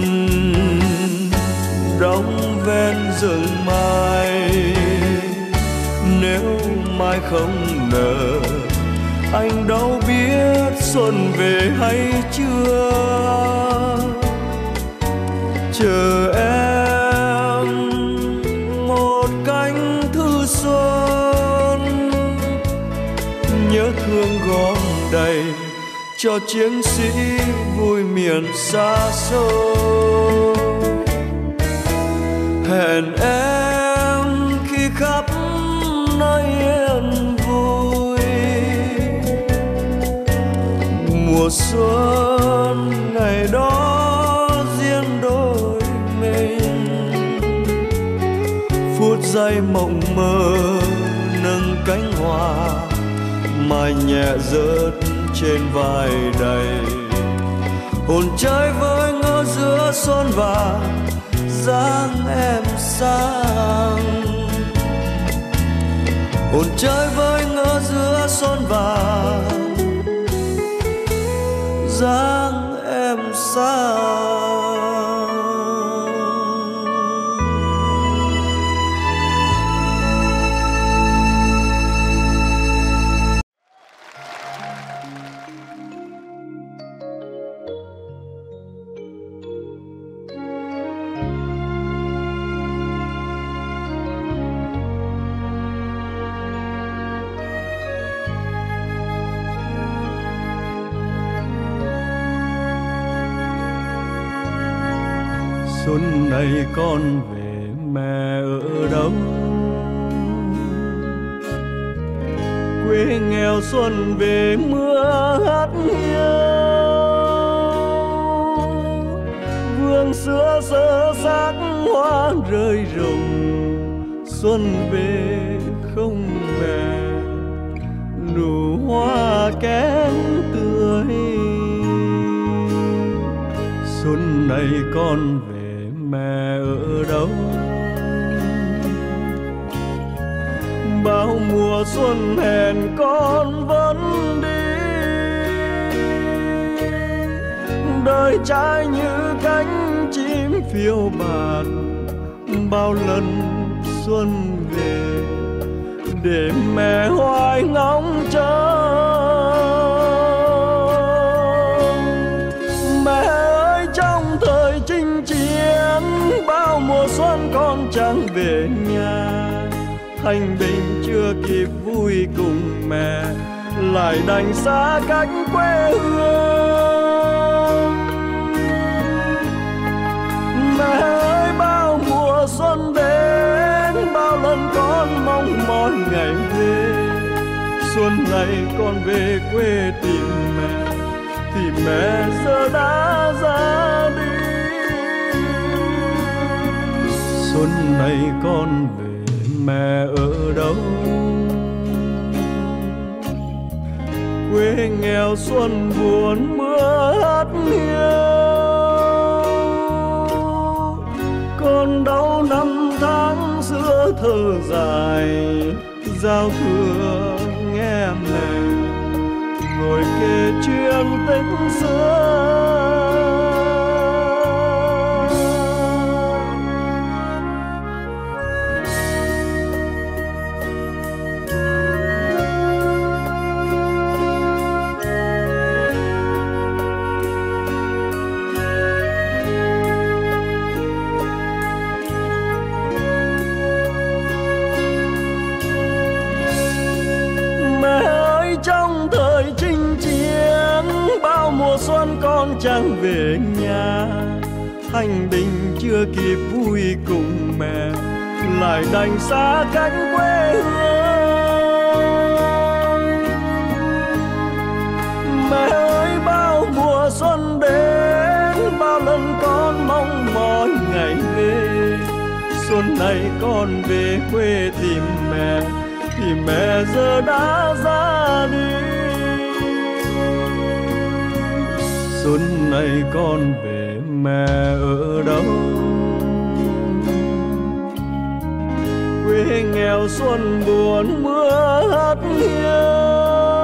đóng ven rừng mai, nếu mai không nở anh đâu biết xuân về hay chưa. Chờ em một cánh thư xuân, nhớ thương gom đầy cho chiến sĩ vui miền xa xôi. Hẹn em khi khắp nơi yên vui, mùa xuân ngày đó riêng đôi mình, phút giây mộng mơ nâng cánh hoa mai nhẹ rớt trên vai đầy, hồn chơi với ngỡ giữa xuân vàng dáng em sang, hồn chơi với ngỡ giữa xuân vàng dáng em sang. Xuân này con về mẹ ở đâu? Quê nghèo xuân về mưa hát hiu, vườn sữa sơ xác hoa rơi rụng. Xuân về không về nụ hoa kém tươi. Xuân này con về mẹ ở đâu? Bao mùa xuân hẹn con vẫn đi, đời trai như cánh chim phiêu bạt. Bao lần xuân về để mẹ hoài ngóng chờ. Mẹ ơi trong thời chinh chiến, bao mùa xuân con chẳng về nhà. Thanh bình chưa kịp vui cùng mẹ, lại đành xa cách quê hương. Mẹ ơi bao mùa xuân đến, bao lần con mong mỏi ngày về. Xuân này con về quê tìm mẹ, thì mẹ giờ đã ra đi. Xuân này con về mẹ ở đâu? Quê nghèo xuân buồn mưa hát hiu, con đau năm tháng xưa thơ dài. Giao thừa nghe mẹ ngồi kể chuyện tích xưa. Trong thời chinh chiến, bao mùa xuân con chẳng về nhà. Thanh bình chưa kịp vui cùng mẹ, lại đành xa cách quê hương. Mẹ ơi bao mùa xuân đến, bao lần con mong mỏi ngày về. Xuân này con về quê tìm mẹ, thì mẹ giờ đã ra đi. Xuân này con về mẹ ở đâu? Quê nghèo xuân buồn mưa hát hiu,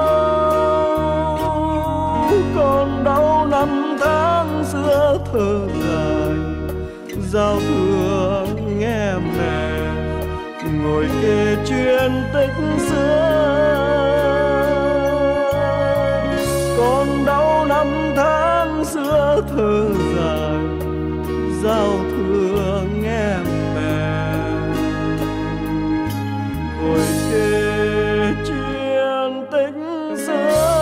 con đau năm tháng xưa thơ dài. Giao thừa nghe mẹ ngồi kể chuyện tích xưa, con đau năm tháng xưa thơ dài. Giao thừa nghe mẹ ngồi kể chuyện tích xưa.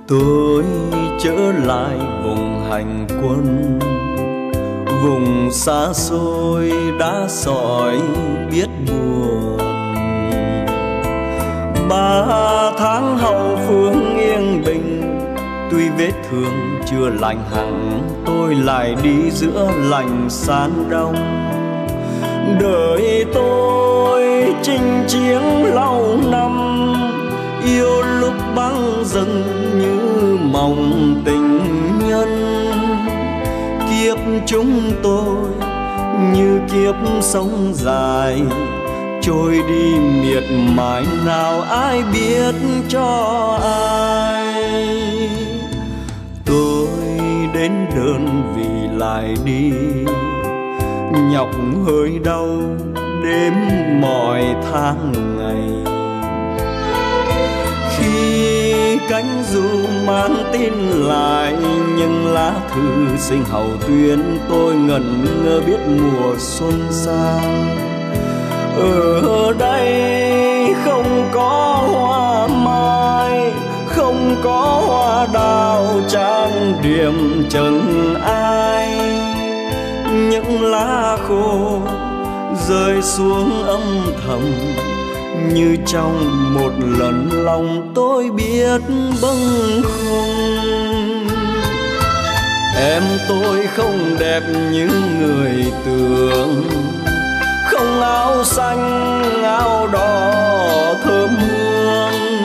Tôi trở lại vùng hành quân, vùng xa xôi đá sỏi biết buồn. 3 tháng hậu phương yên bình, tuy vết thương chưa lành hẳn, tôi lại đi giữa lạnh san đông. Đời tôi chinh chiến lâu năm, yêu lúc băng dần như mộng tình nhân. Kiếp chúng tôi như kiếp sống dài, trôi đi miệt mài nào ai biết cho ai. Tôi đến đơn vì lại đi, nhọc hơi đau đếm mọi tháng ngày. Khi cánh dù mang tin lại, nhưng lá thư sinh hậu tuyến tôi ngẩn ngơ biết mùa xuân sang. Ở đây không có hoa mai, không có hoa đào trang điểm chẳng ai. Những lá khô rơi xuống âm thầm, như trong một lần lòng tôi biết bâng khuâng. Em tôi không đẹp như người tưởng, không áo xanh áo đỏ thơm hương.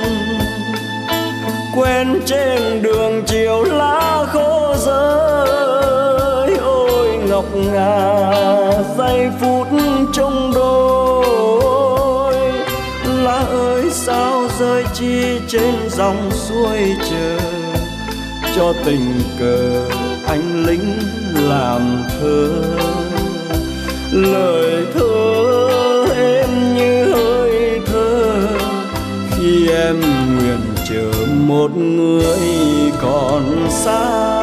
Quen trên đường chiều lá khô rơi, ôi ngọc ngà giây phút trong đôi. Lá ơi sao rơi chi trên dòng suối chờ, cho tình cờ anh lính làm thơ. Lời thơ êm như hơi thơ, khi em nguyện chờ một người còn xa.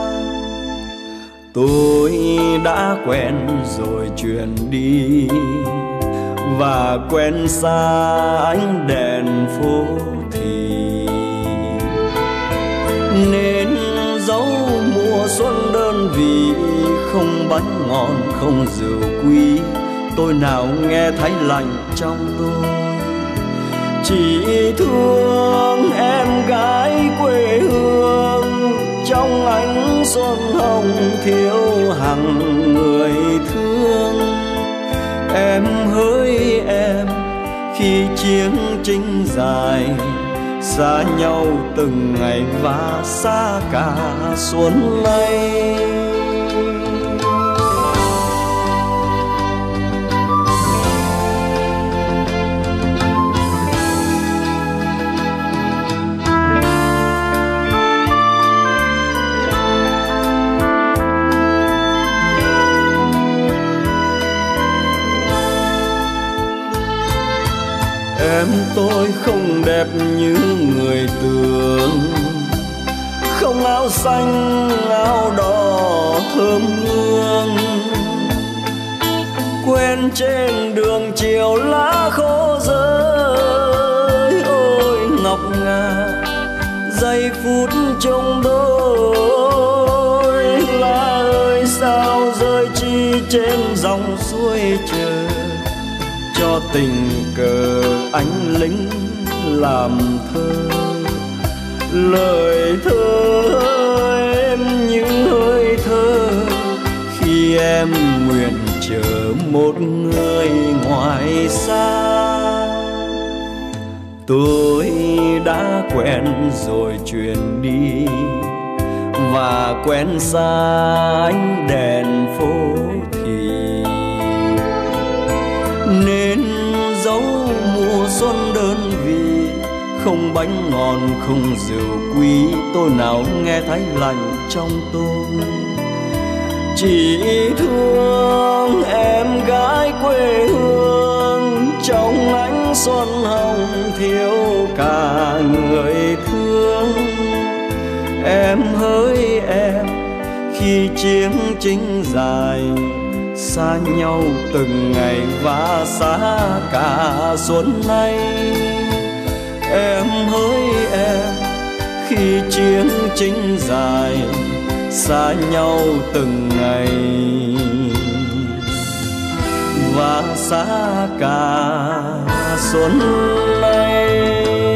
Tôi đã quen rồi chuyển đi, và quen xa ánh đèn phố thì, nên dấu mùa xuân đơn vị. Không bánh ngon không rượu quý, tôi nào nghe thấy lạnh trong tôi. Chỉ thương em gái quê hương, trong ánh xuân hồng thiếu hằng người thương. Em hỡi em khi chiến tranh dài, xa nhau từng ngày và xa cả xuân nay. Em tôi không đẹp như người tưởng, không áo xanh áo đỏ thơm hương. Quen trên đường chiều lá khô rơi, ôi ngọc ngà giây phút trong đôi. Lá ơi sao rơi chi trên dòng suối chờ, cho tình cờ anh lính làm thơ. Lời thơ em như hơi thơ, khi em nguyện chờ một người ngoài xa. Tôi đã quen rồi chuyển đi, và quen xa ánh đèn phố thì, nên dấu mùa xuân đơn vị. Không bánh ngon không rượu quý, tôi nào nghe thấy lạnh trong tôi. Chỉ thương em gái quê hương, trong ánh xuân hồng thiếu cả người thương. Em hỡi em khi chiến tranh dài, xa nhau từng ngày và xa cả xuân nay. Em hỡi em khi chiến chính dài xa nhau từng ngày và xa cả xuân nay.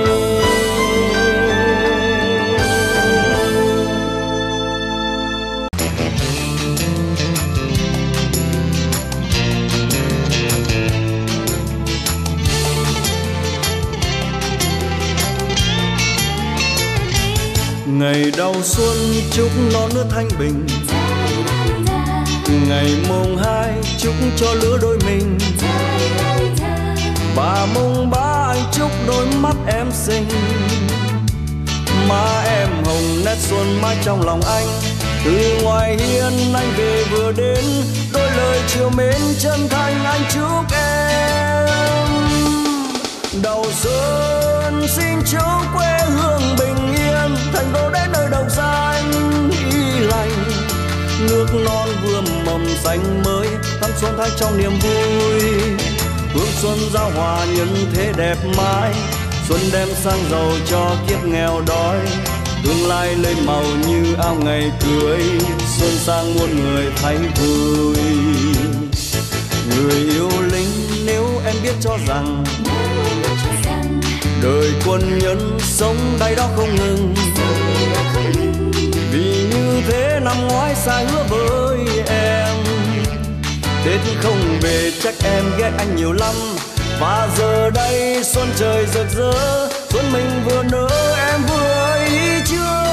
Ngày đầu xuân chúc non nước thanh bình, ngày mùng 2 chúc cho lứa đôi mình, và mùng 3 anh chúc đôi mắt em xinh. Má em hồng nét xuân mãi trong lòng anh, từ ngoài hiên anh về vừa đến, đôi lời chiều mến chân thành anh chúc em. Đầu xuân xin chúc quê hương bình yên, thành đô đến nơi đồng xanh y lành, nước non vườn mầm xanh mới, thắm xuân thay trong niềm vui. Hương xuân giao hòa nhân thế đẹp mãi, xuân đem sang giàu cho kiếp nghèo đói, tương lai lên màu như ao ngày cưới, xuân sang muôn người thấy vui. Người yêu lính nếu em biết cho rằng đời quân nhân sống đay đó không ngừng, vì như thế năm ngoái sai hứa với em, Tết không về chắc em ghét anh nhiều lắm. Và giờ đây xuân trời rực rỡ, xuân mình vừa nở em vừa ý chưa.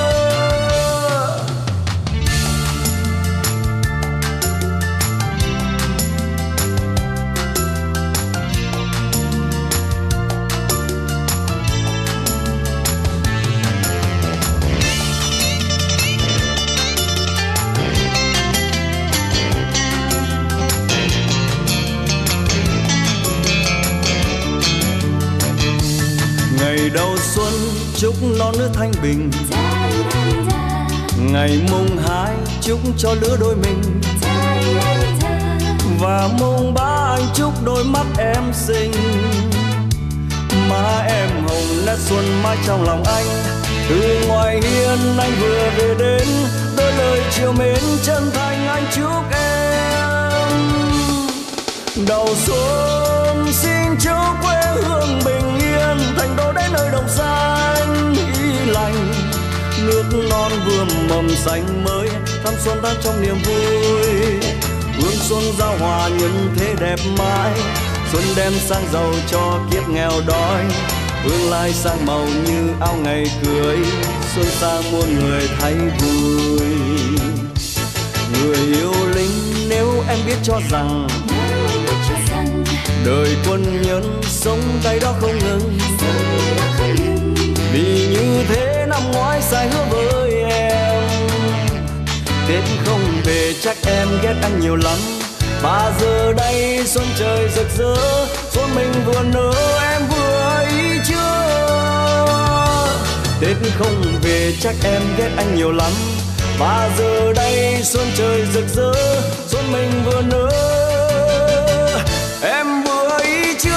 Ngày đầu xuân chúc non nước thanh bình, ngày mùng 2 chúc cho lứa đôi mình, và mùng 3 anh chúc đôi mắt em xinh. Má em hồng nét xuân mãi trong lòng anh, từ ngoài hiên anh vừa về đến, đôi lời chiều mến chân thành anh chúc em. Đầu xuân xin chúc quê hương bình yên, thành đô đến nơi đồng xanh y lành, nước non vườn mầm xanh mới, thắm xuân tan trong niềm vui. Hương xuân giao hòa nhân thế đẹp mãi, xuân đem sang giàu cho kiếp nghèo đói, tương lai sang màu như áo ngày cưới, xuân sang muôn người thấy vui. Người yêu lính nếu em biết cho rằng đời quân nhân sống đây đó không ngừng, vì như thế năm ngoái sai hứa với em, Tết không về chắc em ghét anh nhiều lắm. Và giờ đây xuân trời rực rỡ, xuân mình vừa nở em vừa ý chưa. Tết không về chắc em ghét anh nhiều lắm. Và giờ đây xuân trời rực rỡ, xuân mình vừa nở em vừa ý chưa.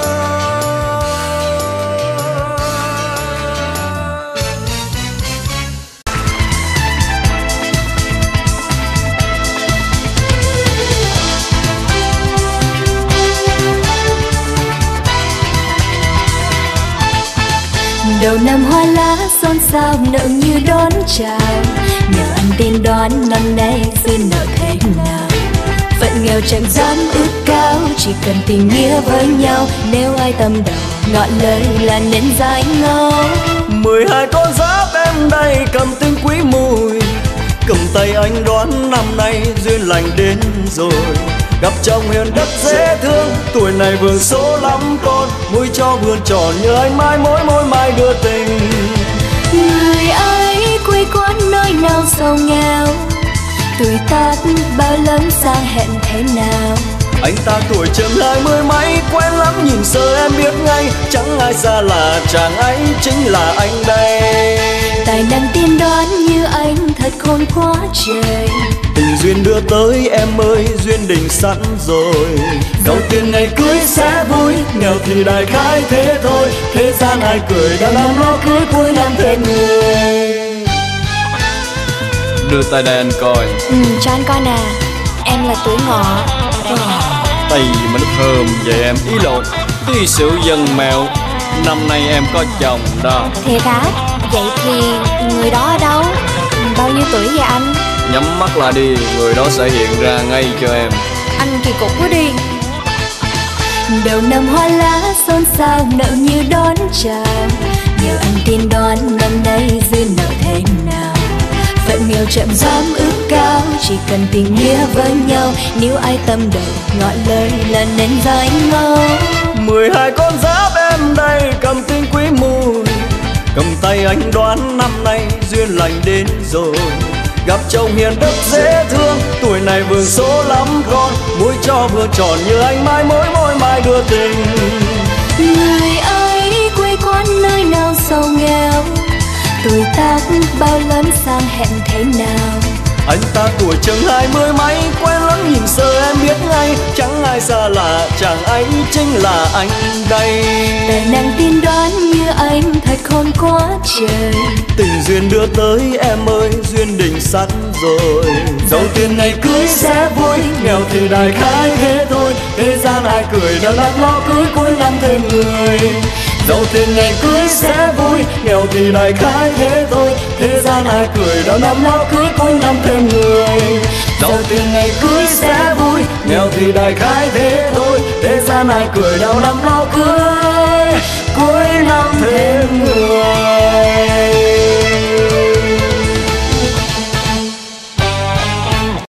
Đầu năm hoa lá xôn xao nợ như đón chào, nhờ anh tiên đoán năm nay duyên nợ thế nào. Phận nghèo chẳng dám ước cao, chỉ cần tình nghĩa với nhau. Nếu ai tâm đầu ngọn lời là nên dài ngâu. 12 con giáp em đây cầm tinh quý mùi, cầm tay anh đoán năm nay duyên lành đến rồi. Gặp chồng hiền đất dễ thương, tuổi này vườn số lắm con, mũi cho vườn tròn như anh mãi mối mai đưa tình. Người ấy quê quán nơi nào sâu nghèo, tuổi tác bao lớn sang hẹn thế nào. Anh ta tuổi chừng 20 mấy, quen lắm nhìn sơ em biết ngay, chẳng ai xa là chàng ấy chính là anh đây. Tài năng tiên đoán như anh thật khôn quá trời, tình duyên đưa tới em ơi, duyên định sẵn rồi. Đầu tiên ngày cưới sẽ vui, nghèo thì đại khái thế thôi. Thế gian ai cười đã năm nó cưới, cuối năm thêm người. Đưa tay đây anh coi. Cho anh coi nè. Em là tuổi Ngọ. Tay mà nó thơm vậy em. Ý lộn, tí xỉu dân mèo. Năm nay em có chồng đó. Thiệt hả? Vậy thì người đó ở đâu? Bao nhiêu tuổi vậy anh? Nhắm mắt lại đi, người đó sẽ hiện ra ngay cho em. Anh kỳ cục quá đi. Đầu năm hoa lá xôn xao, nợ như đón chào. Nhờ anh tiên đoán năm nay duyên nợ thế nào. Phận nghèo chậm dám ước cao, chỉ cần tình nghĩa với nhau. Nếu ai tâm đầu ngọn lời là nên vai ngâu. 12 con giáp em đây cầm tinh quý mùi, cầm tay anh đoán năm nay duyên lành đến rồi. Gặp chồng hiền đức dễ thương, tuổi này vừa số lắm con. Mũi cho vừa tròn như anh mai mỗi mai đưa tình. Người ấy quê quán nơi nào giàu nghèo, tuổi tác bao lớn sang hẹn thế nào. Anh ta tuổi chừng 20 mấy, quen lắm nhìn sơ em biết ngay. Chẳng ai xa lạ, chàng ấy chính là anh đây. Tài năng tiên đoán như anh thật khôn quá trời. Tình duyên đưa tới em ơi, duyên định sẵn rồi. Đầu tiên ngày cưới sẽ vui, nghèo thì đại khái thế thôi. Thế gian ai cười đã lắm lo cưới, cuối năm thêm người. Đầu tiên ngày cưới sẽ vui, nghèo thì đại khái thế thôi. Thế gian ai cười đã năm lo cưới, cuối năm thêm người. Đầu tiên ngày cưới sẽ vui, nghèo thì đại khái thế thôi. Thế gian ai cười đau năm lo cưới, cuối năm thêm người.